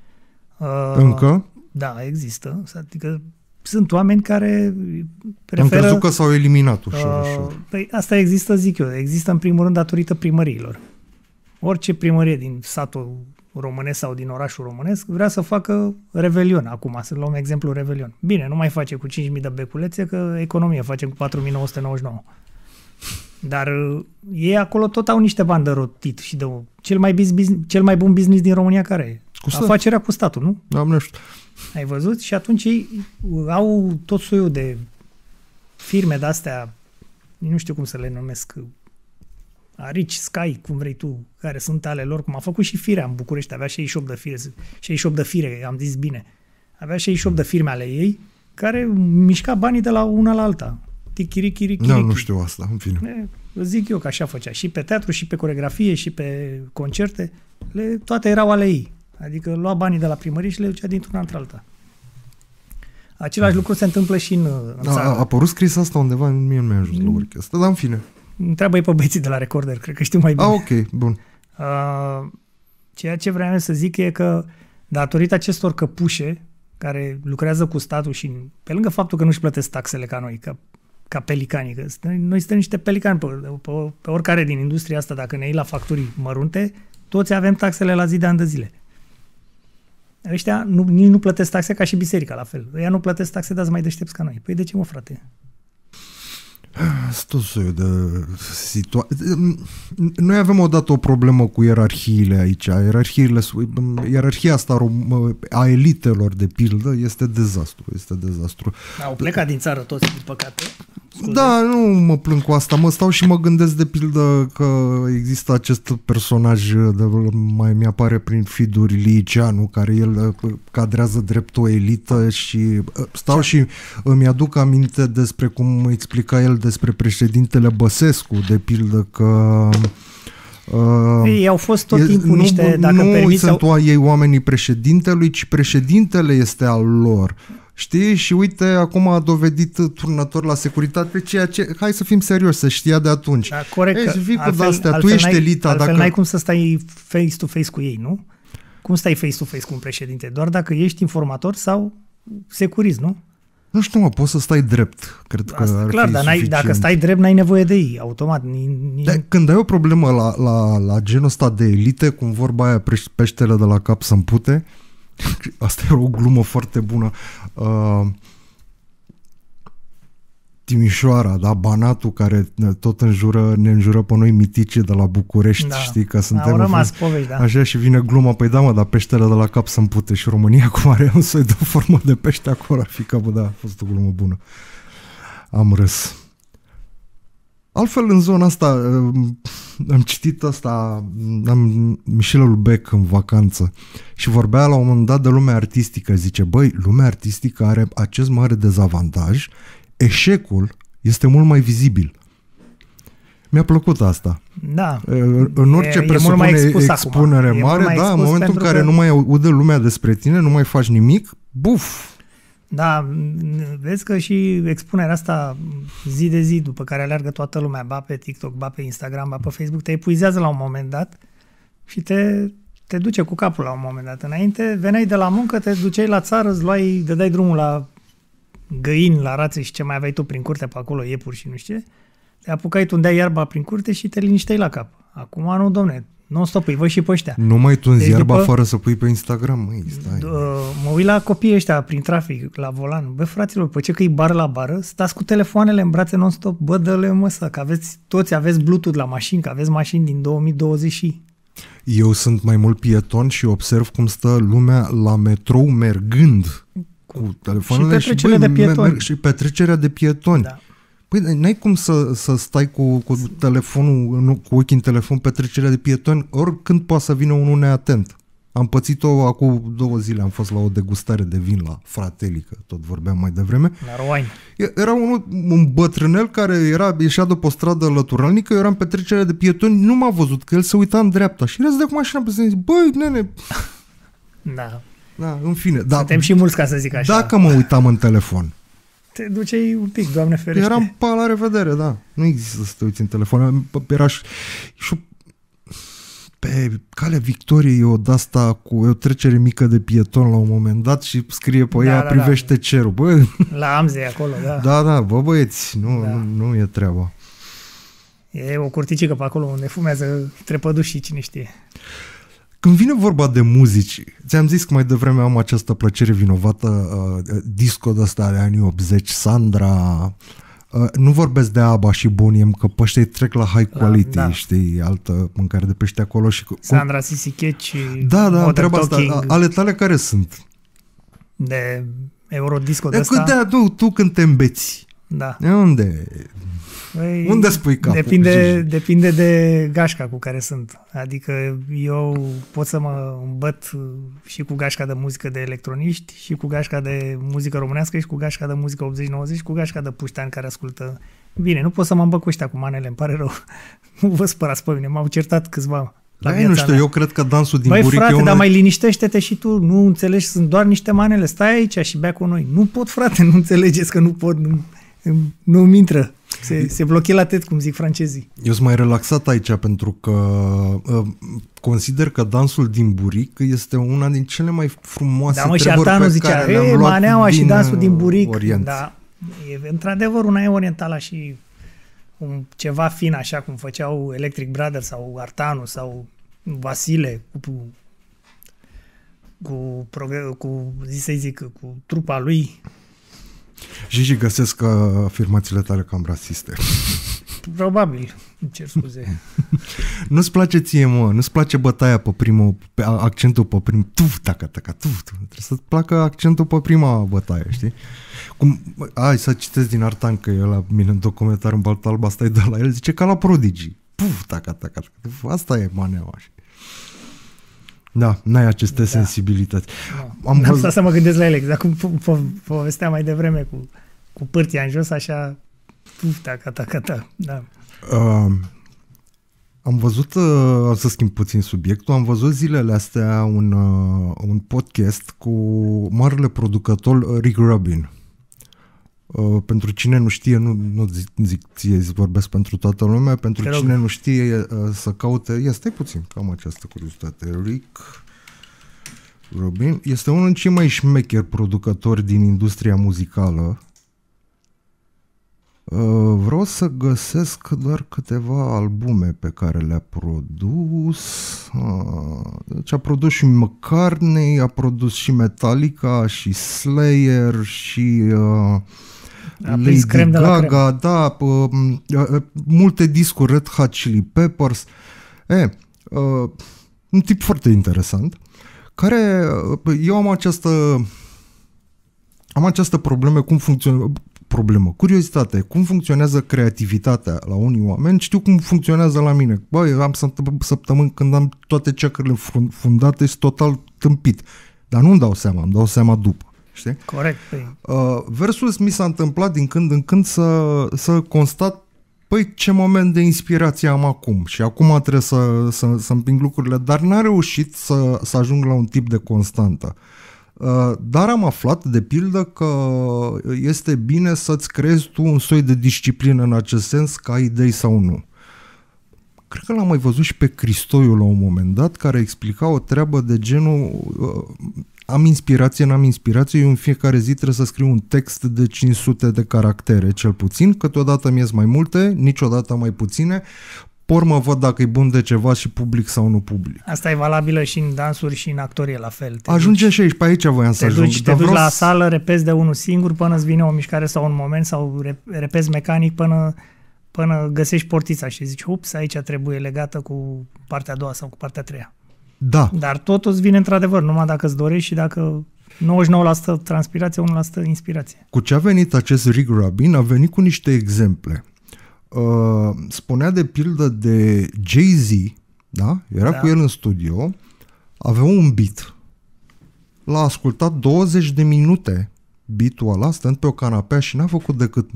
Încă? Da, există. Adică sunt oameni care preferă... Am crezut că s-au eliminat ușor. Păi asta există, zic eu. Există în primul rând datorită primăriilor. Orice primărie din satul românesc sau din orașul românesc vrea să facă revelion acum, să luăm exemplu revelion. Bine, nu mai face cu 5.000 de beculețe, că economie facem cu 4.999. Dar ei acolo tot au niște bani de rotit și de cel mai bun business din România care e? Afacerea cu statul, nu? Doamne știu. Ai văzut? Și atunci ei au tot soiul de firme de-astea, nu știu cum să le numesc, Arici, Sky, cum vrei tu, care sunt ale lor, cum a făcut și Firea în București, avea 68 de fire, 68 de fire, am zis bine, avea 68 de firme ale ei, care mișca banii de la una la alta. Tichirichiri. Da, nu știu asta, în fine. Zic eu că așa făcea, și pe teatru, și pe coregrafie, și pe concerte, toate erau ale ei. Adică lua banii de la primărie și le ducea dintr-una într-alta. Același lucru se întâmplă și în țară. A apărut scris asta undeva, mie nu mi-a ajuns la orchestră, dar în fine. Întreabă-i pe băieții de la Recorder, cred că știu mai bine. Ok, bun. Ceea ce vreau să zic e că datorită acestor căpușe care lucrează cu statul și pe lângă faptul că nu-și plătesc taxele ca noi, ca pelicanii, că noi suntem niște pelicani pe oricare din industria asta, dacă ne iei la facturi mărunte, toți avem taxele la zi de ani de zile. Ăștia nici nu plătesc taxe ca și biserica, la fel. Ăia nu plătesc taxe, dar sunt mai deștepți ca noi. Păi de ce, mă, frate? Tot soiul de Noi avem odată o problemă cu ierarhiile aici. Ierarhia asta a elitelor, de pildă, este dezastru. Au plecat din țară toți, din păcate. Scuze. Da, nu mă plâng cu asta. Mă stau și mă gândesc, de pildă, că există acest personaj, mai mi-apare prin feed-uri, Liceanu, care el cadrează drept o elită și stau și îmi aduc aminte despre cum explica el despre președintele Băsescu, de pildă, că ei au fost tot timpul niște, dacă permiți... Nu sunt ei oamenii președintelui, ci președintele este al lor. Știi? Și uite, acum a dovedit turnător la securitate, ceea ce, hai să fim serioși, să știa de atunci. Da, corect. Tu ești elita. Altfel n-ai cum să stai face-to-face cu ei, nu? Cum stai face-to-face cu un președinte? Doar dacă ești informator sau securist, nu? Nu știu, poți să stai drept. Cred că ar clar, fi dar suficient. Dacă stai drept, n-ai nevoie de ei, automat. Când ai o problemă la genul ăsta de elite, cum vorba aia, peștele de la cap să împute, asta e o glumă foarte bună. Timișoara, da, Banatul, care tot ne înjură pe noi mitici de la București, da. Știi, că suntem... Au rămas povești, da. Așa, și vine gluma, păi da, mă, dar peștele de la cap să împute și România cum are un soi de formă de pește acolo, ar fi capul, da, a fost o glumă bună. Am râs. Altfel, în zona asta, am citit asta, Michel Houellebecq în vacanță și vorbea la un moment dat de lumea artistică. Zice, băi, lumea artistică are acest mare dezavantaj, eșecul este mult mai vizibil. Mi-a plăcut asta. Da. În orice presupune expunere mare, da, în momentul în care nu mai aude lumea despre tine, nu mai faci nimic, buf! Da, vezi că și expunerea asta zi de zi, după care aleargă toată lumea, ba pe TikTok, ba pe Instagram, ba pe Facebook, te epuizează la un moment dat și te duce cu capul la un moment dat. Înainte veneai de la muncă, te duceai la țară, îți dădeai drumul la găini, la rațe și ce mai aveai tu prin curte pe acolo, iepuri și nu știu ce, te apucai, tundeai iarba prin curte și te linișteai la cap. Acum nu, domne, non-stop, îi văd și pe ăștia. Nu mai tunzi iarba fără să pui pe Instagram, măi, stai. Mă uit la copiii ăștia prin trafic, la volan. Bă, fraților, pe ce că e bară la bară, stați cu telefoanele în brațe non-stop. Bă, dă-le măsă, că toți aveți Bluetooth la mașini, că aveți mașini din 2020 și... Eu sunt mai mult pieton și observ cum stă lumea la metrou mergând cu telefoanele și petrecerea de pietoni. Da. Păi n-ai cum să stai cu telefonul, cu ochii în telefon pe trecerea de pietoni, oricând poate să vină unul neatent. Am pățit-o acum 2 zile, am fost la o degustare de vin la Fratelli, că tot vorbeam mai devreme. La Roaini. Era un bătrânel care ieșea de pe o stradă lăturalnică, eu eram pe trecerea de pietoni, nu m-a văzut, că el se uita în dreapta și era să dea cu mașina pe să zic, băi, nene... Da. Da, în fine. Suntem și mulți, ca să zic așa. Dacă mă uitam în telefon, te duceai un pic, Doamne ferește. Eram la revedere, da. Nu există să te uiți în telefon. Era și pe Calea Victoriei e o trecere mică de pieton la un moment dat și scrie pe ea, privește cerul. Bă, la Amzei acolo, da. Da, bă, băieți, nu e treaba. E o curticică pe acolo unde fumează trepădușii, cine știe. Când vine vorba de muzici, ți-am zis că mai devreme am această plăcere vinovată, disco de ăsta de anii 80, Sandra, nu vorbesc de ABBA și Boney M, că pe ăștia trec la high quality, știi, altă mâncare de pește acolo. Și Sandra, Sissy Catch, da, întreaba asta, ale tale care sunt? De Eurodisco de ăsta? Tu când te îmbeți, da. Unde... Unde spui capul? Depinde de gașca cu care sunt. Adică eu pot să mă îmbăt și cu gașca de muzică de electroniști, și cu gașca de muzică românească, și cu gașca de muzică 80-90, și cu gașca de puștani care ascultă. Bine, nu pot să mă îmbăt cu ăștia cu manele, îmi pare rău. Nu vă spărați pe mine, m-au certat câțiva. Nu știu, eu cred că dansul din Băi, buric frate, dar mai liniștește-te și tu, nu înțelegi, sunt doar niște manele, stai aici și bea cu noi. Nu pot, frate, nu înțelegeți că nu pot, nu-mi intră. Se blochează la tet, cum zic francezii. Eu sunt mai relaxat aici pentru că consider că dansul din buric este una din cele mai frumoase treburi pe care le-am luat din Orient. Da, mă, și Artanu zicea, maneaua și dansul din buric. Orient. Da, e într-adevăr una e orientală și ceva fin, așa cum făceau Electric Brothers sau Artanu sau Vasile cu trupa lui. Gigi, găsesc afirmațiile tale cam rasiste. Probabil, îmi cer scuze. Nu-ți place ție, mă, nu-ți place bătaia pe accentul pe primul, trebuie să-ți placă accentul pe prima bătaie, știi? Hai să citesc din Artan, că e la mine în documentar în Balta Alba, asta e de la el, zice ca la Prodigy. Asta e maneaua, știi? Da, n-ai aceste sensibilități. Am stat să mă gândesc la ele, exact cum povesteam mai devreme cu pârtia în jos, așa, da. Am văzut, să schimb puțin subiectul, am văzut zilele astea un podcast cu marele producător Rick Rubin. Pentru cine nu știe, nu zic ție, vorbesc pentru toată lumea, pentru cine nu știe să caute, stai puțin, că am această curiozitate. Rick Rubin este unul din cei mai șmecheri producători din industria muzicală. Vreau să găsesc doar câteva albume pe care le-a produs. Deci a produs și McCartney, a produs și Metallica, și Slayer, și Lady Gaga, da, multe discuri, Red Hot Chili Peppers. Un tip foarte interesant, care eu am această problemă cum funcționează. problemă. Curiozitate, cum funcționează creativitatea la unii oameni, știu cum funcționează la mine. Băi, am săptămâni când am toate ceacrele fundate și total tâmpit. Dar nu-mi dau seama, îmi dau seama după. Știi? Corect. Versus mi s-a întâmplat din când în când să constat, păi ce moment de inspirație am acum și acum trebuie să împing lucrurile, dar n-am reușit să ajung la un tip de constantă. Dar am aflat, de pildă, că este bine să-ți creezi tu un soi de disciplină în acest sens, că ai idei sau nu. Cred că l-am mai văzut și pe Cristoiu la un moment dat, care explica o treabă de genul am inspirație, n-am inspirație, eu în fiecare zi trebuie să scriu un text de 500 de caractere, cel puțin, câteodată mi-ies mai multe, niciodată mai puține, mă văd dacă e bun de ceva și public sau nu public. Asta e valabilă și în dansuri și în actorie la fel. Ajungem și aici, pe aici voiam să ajung. Te duci la sală, repezi de unul singur până îți vine o mișcare sau un moment sau repezi mecanic până găsești portița și zici, ups, aici trebuie legată cu partea a doua sau cu partea a treia. Da. Dar totul îți vine într-adevăr, numai dacă îți dorești și dacă 99% transpirație, 1% inspirație. Cu ce a venit acest Rick Rubin? A venit cu niște exemple. Spunea de pildă de Jay-Z, da? Era cu el în studio, avea un beat, l-a ascultat 20 de minute beat-ul ăla, stând pe o canapea și n-a făcut decât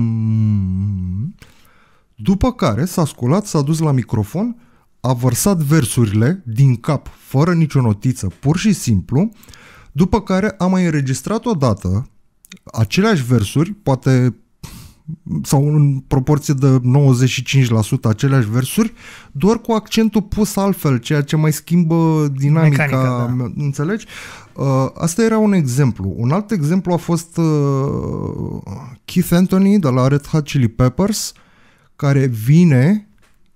după care s-a sculat, s-a dus la microfon, a vărsat versurile din cap, fără nicio notiță, pur și simplu, după care a mai înregistrat odată aceleași versuri, poate sau în proporție de 95% aceleași versuri, doar cu accentul pus altfel, ceea ce mai schimbă dinamica, mecanica, da. Înțelegi? Asta era un exemplu. Un alt exemplu a fost Keith Anthony de la Red Hot Chili Peppers, care vine,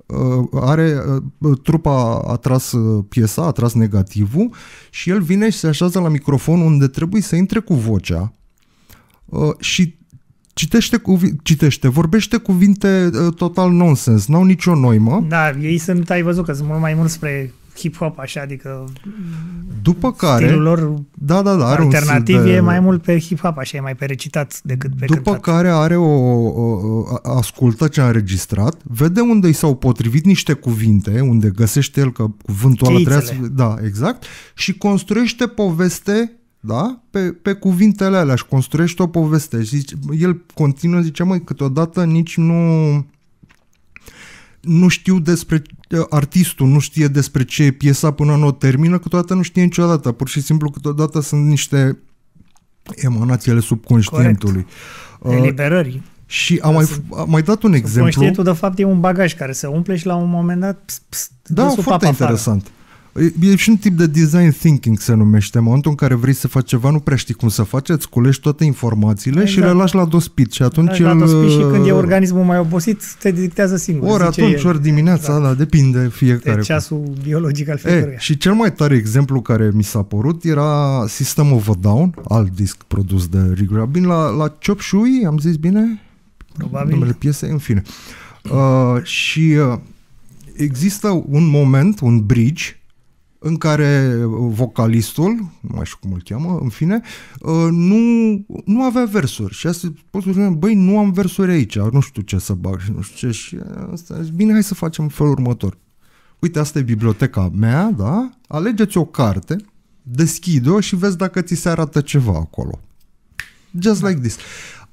trupa a tras piesa, a tras negativul și el vine și se așează la microfon unde trebuie să intre cu vocea și vorbește cuvinte total nonsens, n-au nicio noimă. Da, ei sunt, ai văzut că sunt mult mai mult spre hip-hop, așa, adică după care, stilul lor alternativ e mai mult pe hip-hop, așa, e mai pe recitat decât pe după cântat. care are ascultă ce a înregistrat, vede unde i s-au potrivit niște cuvinte, unde găsește el că cuvântul ăla trebuie, da, exact, și construiește poveste, da? Pe cuvintele alea și construiește o poveste. Și el continuă, zice, măi, câteodată nici nu știu despre artistul, nu știe despre ce e piesa până nu o termină, câteodată nu știe niciodată. Pur și simplu, câteodată sunt niște emanații ale subconștientului. Eliberării. Și am mai dat un exemplu. Subconștientul, de fapt, e un bagaj care se umple și la un moment dat da, foarte interesant. Afară. E și un tip de design thinking se numește. În momentul în care vrei să faci ceva, nu prea știi cum să faci, îți culești toate informațiile și le lași la dospit. Și atunci și când e organismul mai obosit, te dictează singur. Ori atunci, ori dimineața, da, depinde fiecare. De ceasul biologic al fiecăruia. Și cel mai tare exemplu care mi s-a părut era System of a Down, alt disc produs de Rick Rubin, la Chop Suey, am zis bine? Probabil. Numele piesei, în fine. Și există un moment, un bridge, în care vocalistul, nu mai știu cum îl cheamă, în fine, nu avea versuri. Și asta pot să spune, băi, nu am versuri aici, nu știu ce să bag și nu știu ce. Și asta, bine, hai să facem în felul următor. Uite, asta e biblioteca mea, da? Alegeți o carte, deschide-o și vezi dacă ți se arată ceva acolo. Just like this.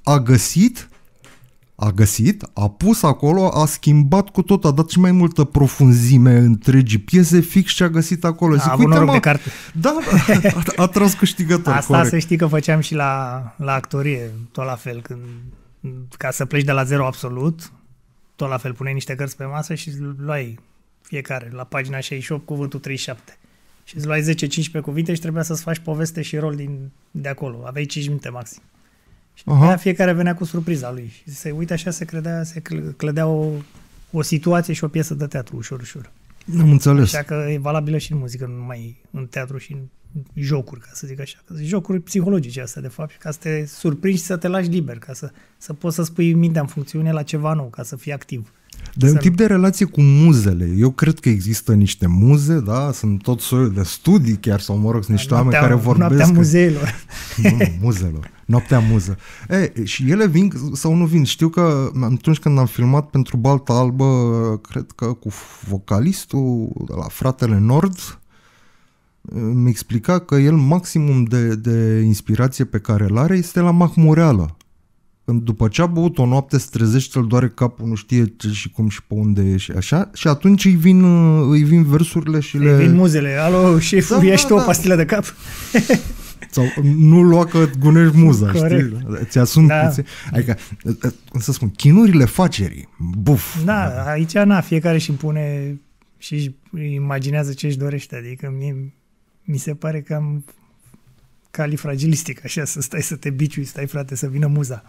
A găsit, a pus acolo, a schimbat cu tot, a dat și mai multă profunzime întregii piese, fix ce a găsit acolo. A avut noroc de carte. Da, a tras câștigător. Asta corect. Să știi că făceam și la actorie, tot la fel, ca să pleci de la zero absolut, tot la fel, puneai niște cărți pe masă și luai fiecare, la pagina 68, cuvântul 37. Și îți luai 10-15 cuvinte și trebuia să-ți faci poveste și rol de acolo. Aveai 5 minute maxim. Și fiecare venea cu surpriza lui. Și se uite așa, se clădea o situație și o piesă de teatru, ușor, ușor. Am înțeles. Așa că e valabilă și în muzică, nu numai în teatru și în jocuri, ca să zic așa. Jocuri psihologice astea, de fapt, ca să te surprinzi și să te lași liber, ca să poți să spui mintea în funcțiune la ceva nou, ca să fii activ. De un tip de relație cu muzele. Eu cred că există niște muze, da? Sunt tot soiul de studii chiar, sau mă rog, sunt niște oameni care vorbesc... Noaptea muzeilor. Nu, muzelor. Noaptea muză. Și ele vin sau nu vin. Știu că atunci când am filmat pentru Balta Albă, cred că cu vocalistul de la Fratele Nord, mi explica că el maximum de inspirație pe care îl are este la mahmureală. Când după ce a băut o noapte se trezește, îl doare capul, nu știe ce și cum și pe unde e și așa, și atunci îi vin versurile și îi vin muzele. Alo, șeful, ia și tu o pastilă de cap? Sau nu lua că gunești muza, corect. Știi? Ți asumi puțin. Adică, cum să spun, chinurile facerii. Buf! Da, aici fiecare își impune și își imaginează ce își dorește. Adică mi se pare cam califragilistic, așa, să stai să te biciui, stai frate, să vină muza.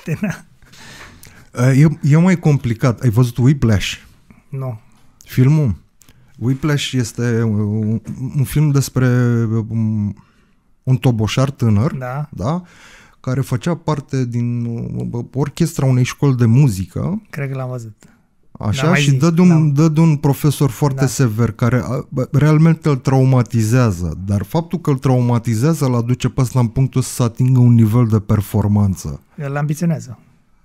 E mai complicat. Ai văzut Whiplash? Nu. Filmul? Whiplash este un film despre un toboșar tânăr, da? Care făcea parte din orchestra unei școli de muzică. Cred că l-am văzut. Așa, și dă de un profesor foarte sever care realmente îl traumatizează, dar faptul că îl traumatizează îl aduce pe ăsta în punctul să atingă un nivel de performanță. Îl ambiționează.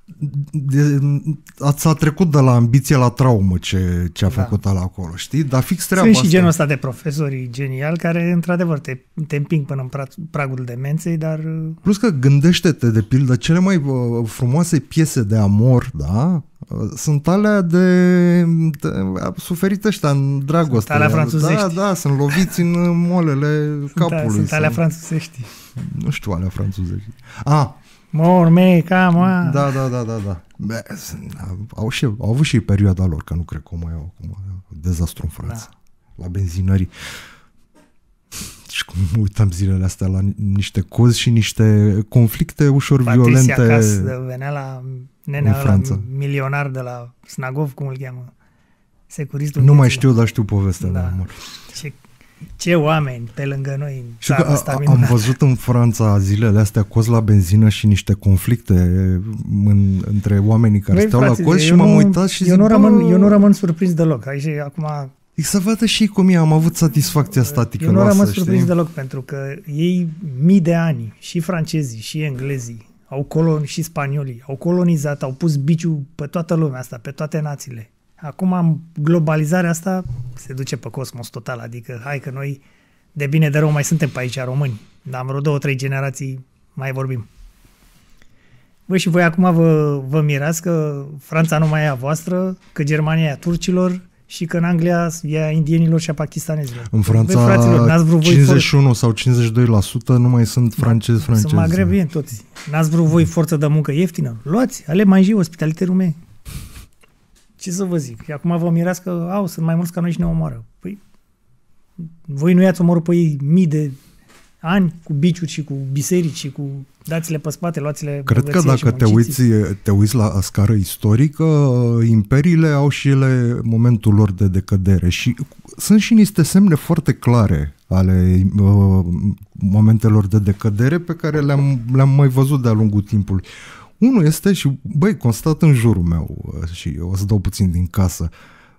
S-a trecut de la ambiție la traumă ce a făcut ăla acolo, știi? Dar fix treaba asta. Sunt și genul ăsta de profesori geniali care, într-adevăr, te împing până în pragul demenței, dar... Plus că gândește-te, de pildă, cele mai frumoase piese de amor, da? Sunt alea de suferit ăștia în dragoste. Sunt alea franțuzești. Da, sunt loviți în molele capului. Sunt alea franțuzești. Nu știu alea franțuzești. Morme, cam. Da. Au avut și perioada lor, că nu cred că o mai au acum. Dezastru în Franța. La benzinării. Și cum uitam zilele astea la niște cozi și niște conflicte ușor violente venea la nenea ăla milionar de la Snagov, cum îl cheamă? Securistul. Nu mai știu, dar știu povestea. Da. Ce oameni pe lângă noi. Și am văzut în Franța zilele astea cozi la benzină și niște conflicte între oamenii care stau la cozi și m-am uitat și eu nu rămân surprins deloc. Aici acum... Să vadă și cum am avut satisfacția statică. Eu nu rămân surprins deloc, pentru că ei mii de ani, și francezii, și englezii, și spaniolii, au colonizat, au pus biciul pe toată lumea asta, pe toate națiile. Acum globalizarea asta se duce pe cosmos total, adică hai că noi de bine de rău mai suntem pe aici români, dar am vreo 2-3 generații mai vorbim. Băi, și voi acum vă mirați că Franța nu mai e a voastră, că Germania e a turcilor și că în Anglia e a indienilor și a pakistanezilor. În Franța, fraților, 51 sau 52% nu mai sunt francezi. Sunt magrebieni toți. N-ați vrut voi forță de muncă ieftină? Luați, ale manji, ospitalité rumee. Ce să vă zic? Acum vă mirați că sunt mai mulți ca noi și ne omoară. Păi, voi nu i-ați omorât pe ei mii de ani cu biciuri și cu biserici și cu dați-le pe spate, luați-le. Cred că dacă te uiți la scară istorică, imperiile au și ele momentul lor de decădere și sunt și niște semne foarte clare ale momentelor de decădere pe care le-am mai văzut de-a lungul timpului. Unul este, și băi, constat în jurul meu și o să dau puțin din casă,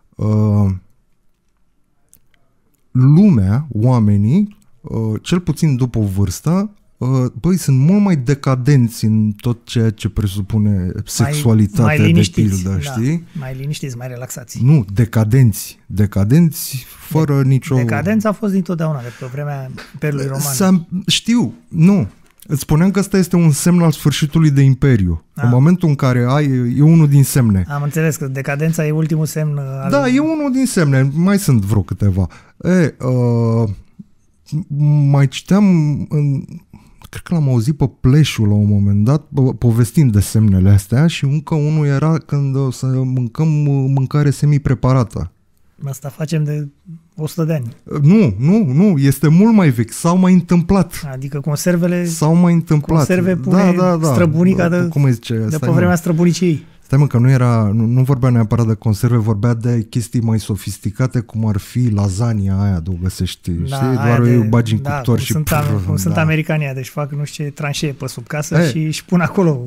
lumea, oamenii, cel puțin după o vârstă, băi, sunt mult mai decadenți în tot ceea ce presupune sexualitate, de pildă, știi? Mai liniștiți, mai relaxați. Nu, decadenți fără nicio... Decadența a fost dintotdeauna, de pe vremea Imperiului Roman. Știu, nu. Îți spuneam că ăsta este un semn al sfârșitului de imperiu. În momentul în care e unul din semne. Am înțeles că decadența e ultimul semn al... Da, e unul din semne. Mai sunt vreo câteva. Mai citeam, cred că l-am auzit pe Pleșul la un moment dat, povestind de semnele astea, și încă unul era când o să mâncăm mâncare semi-preparată. Asta facem de 100 de ani. Nu, este mult mai vechi. S-au mai întâmplat. Adică conservele... S-au mai întâmplat. Conserve pune străbunica de pe vremea străbunicii. Stai mă, că nu vorbea neapărat de conserve, vorbea de chestii mai sofisticate, cum ar fi lasagna aia de o găsești, știi? Doar o bagi în cuptor și... Sunt americanii, deci fac nu știu ce tranșee pe sub casă și își pun acolo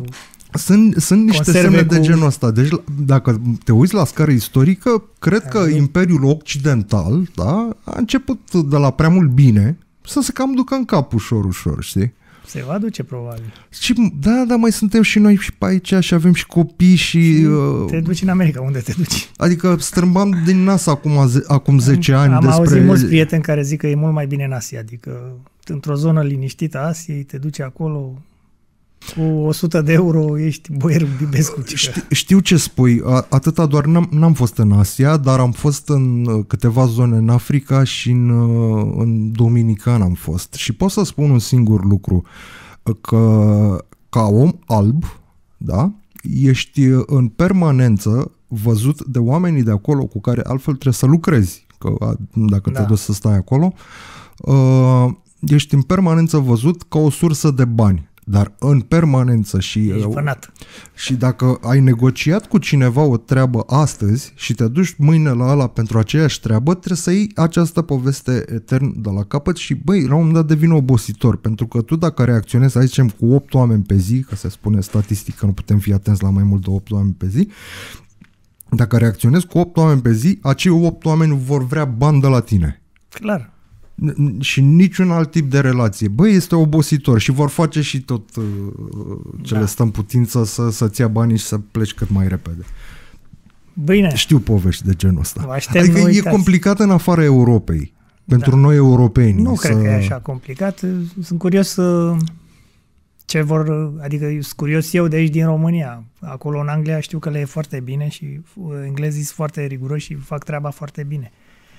Sunt niște semne de genul ăsta. Deci dacă te uiți la scară istorică, cred că Imperiul Occidental, da, a început de la prea mult bine să se cam ducă în cap ușor, știi? Se va duce probabil. Și da, mai suntem și noi și pe aici și avem și copii și... Te duci în America, unde te duci? Adică strâmbam din nas acum 10 ani Am despre... auzit mulți prieteni care zic că e mult mai bine în Asia, adică într-o zonă liniștită a Asiei, te duci acolo... Cu 100 de euro ești boier Bibescu. Știu ce spui, atâta doar n-am fost în Asia, dar am fost în câteva zone în Africa și în Dominican am fost. Și pot să spun un singur lucru, că ca om alb, da, ești în permanență văzut de oamenii de acolo cu care altfel trebuie să lucrezi, că dacă te duci să stai acolo, ești în permanență văzut ca o sursă de bani. Dar în permanență și dacă ai negociat cu cineva o treabă astăzi și te duci mâine la ăla pentru aceeași treabă, trebuie să iei această poveste etern de la capăt și băi, la un moment dat devine obositor, pentru că tu dacă reacționezi, hai zicem, cu 8 oameni pe zi, că se spune statistic că nu putem fi atenți la mai mult de 8 oameni pe zi, dacă reacționezi cu 8 oameni pe zi, acei 8 oameni vor vrea bani de la tine. Clar. Și niciun alt tip de relație. Băi, este obositor și vor face și tot ce le stă în putință să-ți ia banii și să pleci cât mai repede. Bine. Știu povești de genul ăsta. Adică e complicat în afara Europei. Pentru noi europeni. Nu cred că e așa complicat. Sunt curios ce vor... Adică sunt curios eu de aici din România. Acolo în Anglia știu că le e foarte bine și englezii sunt foarte riguroși și fac treaba foarte bine.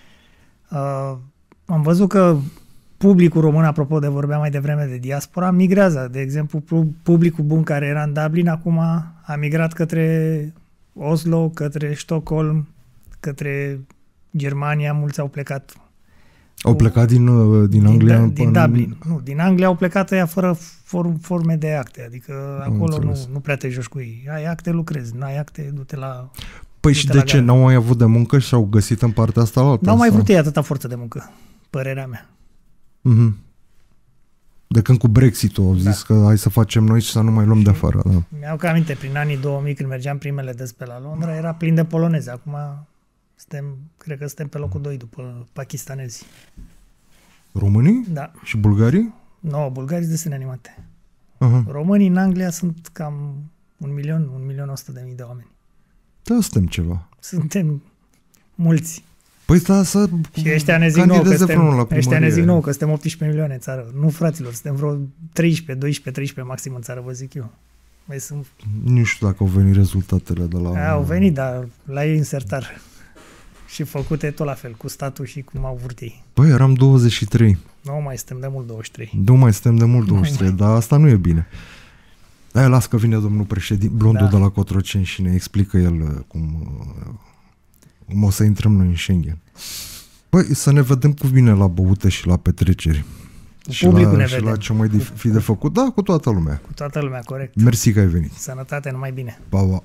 Am văzut că publicul român, apropo de vorbeam mai devreme de diaspora, migrează. De exemplu, publicul bun care era în Dublin acum a migrat către Oslo, către Stockholm, către Germania, mulți au plecat. Au plecat din Anglia? Din Dublin. Nu, din Anglia au plecat ăia fără forme de acte, adică acolo nu prea te joci cu ei. Ai acte, lucrezi, n-ai acte, du-te la... Păi și de ce? N-au mai avut de muncă și s-au găsit în partea asta la alta? N-au mai vrut ei atâta forță de muncă, părerea mea. Mm-hmm. De când cu Brexit-ul au zis că hai să facem noi și să nu mai luăm de afară. Da. Mi-au că aminte, prin anii 2000, când mergeam primele des pe la Londra, era plin de polonezi. Acum cred că suntem pe locul 2 după pakistanezi. Românii? Da. Și bulgarii? Nu, bulgarii sunt desene animate. Uh-huh. Românii în Anglia sunt cam 1.100.000 de oameni. Da, suntem ceva. Suntem mulți. Păi să și ăștia ne zic nouă că suntem 18 milioane în țară. Nu, fraților, suntem vreo 13 maxim în țară, vă zic eu. Nu știu dacă au venit rezultatele de la... Au venit, dar la ei în sertar. Și făcute tot la fel, cu statul și cum au vrut ei. Păi, eram 23. Nu mai suntem de mult 23. Nu mai suntem de mult 23, dar asta nu e bine. Aia, las că vine domnul președinte, blondul de la Cotroceni și ne explică el cum o să intrăm noi în Schengen. Păi, să ne vedem cu bine la băute și la petreceri. Și la ce mai fi de făcut. Da, cu toată lumea. Cu toată lumea, corect. Mersi că ai venit. Sănătate, numai bine. Pa, pa.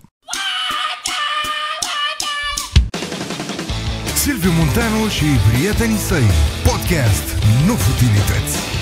Silviu Munteanu și prietenii săi. Podcast Nu Futilități.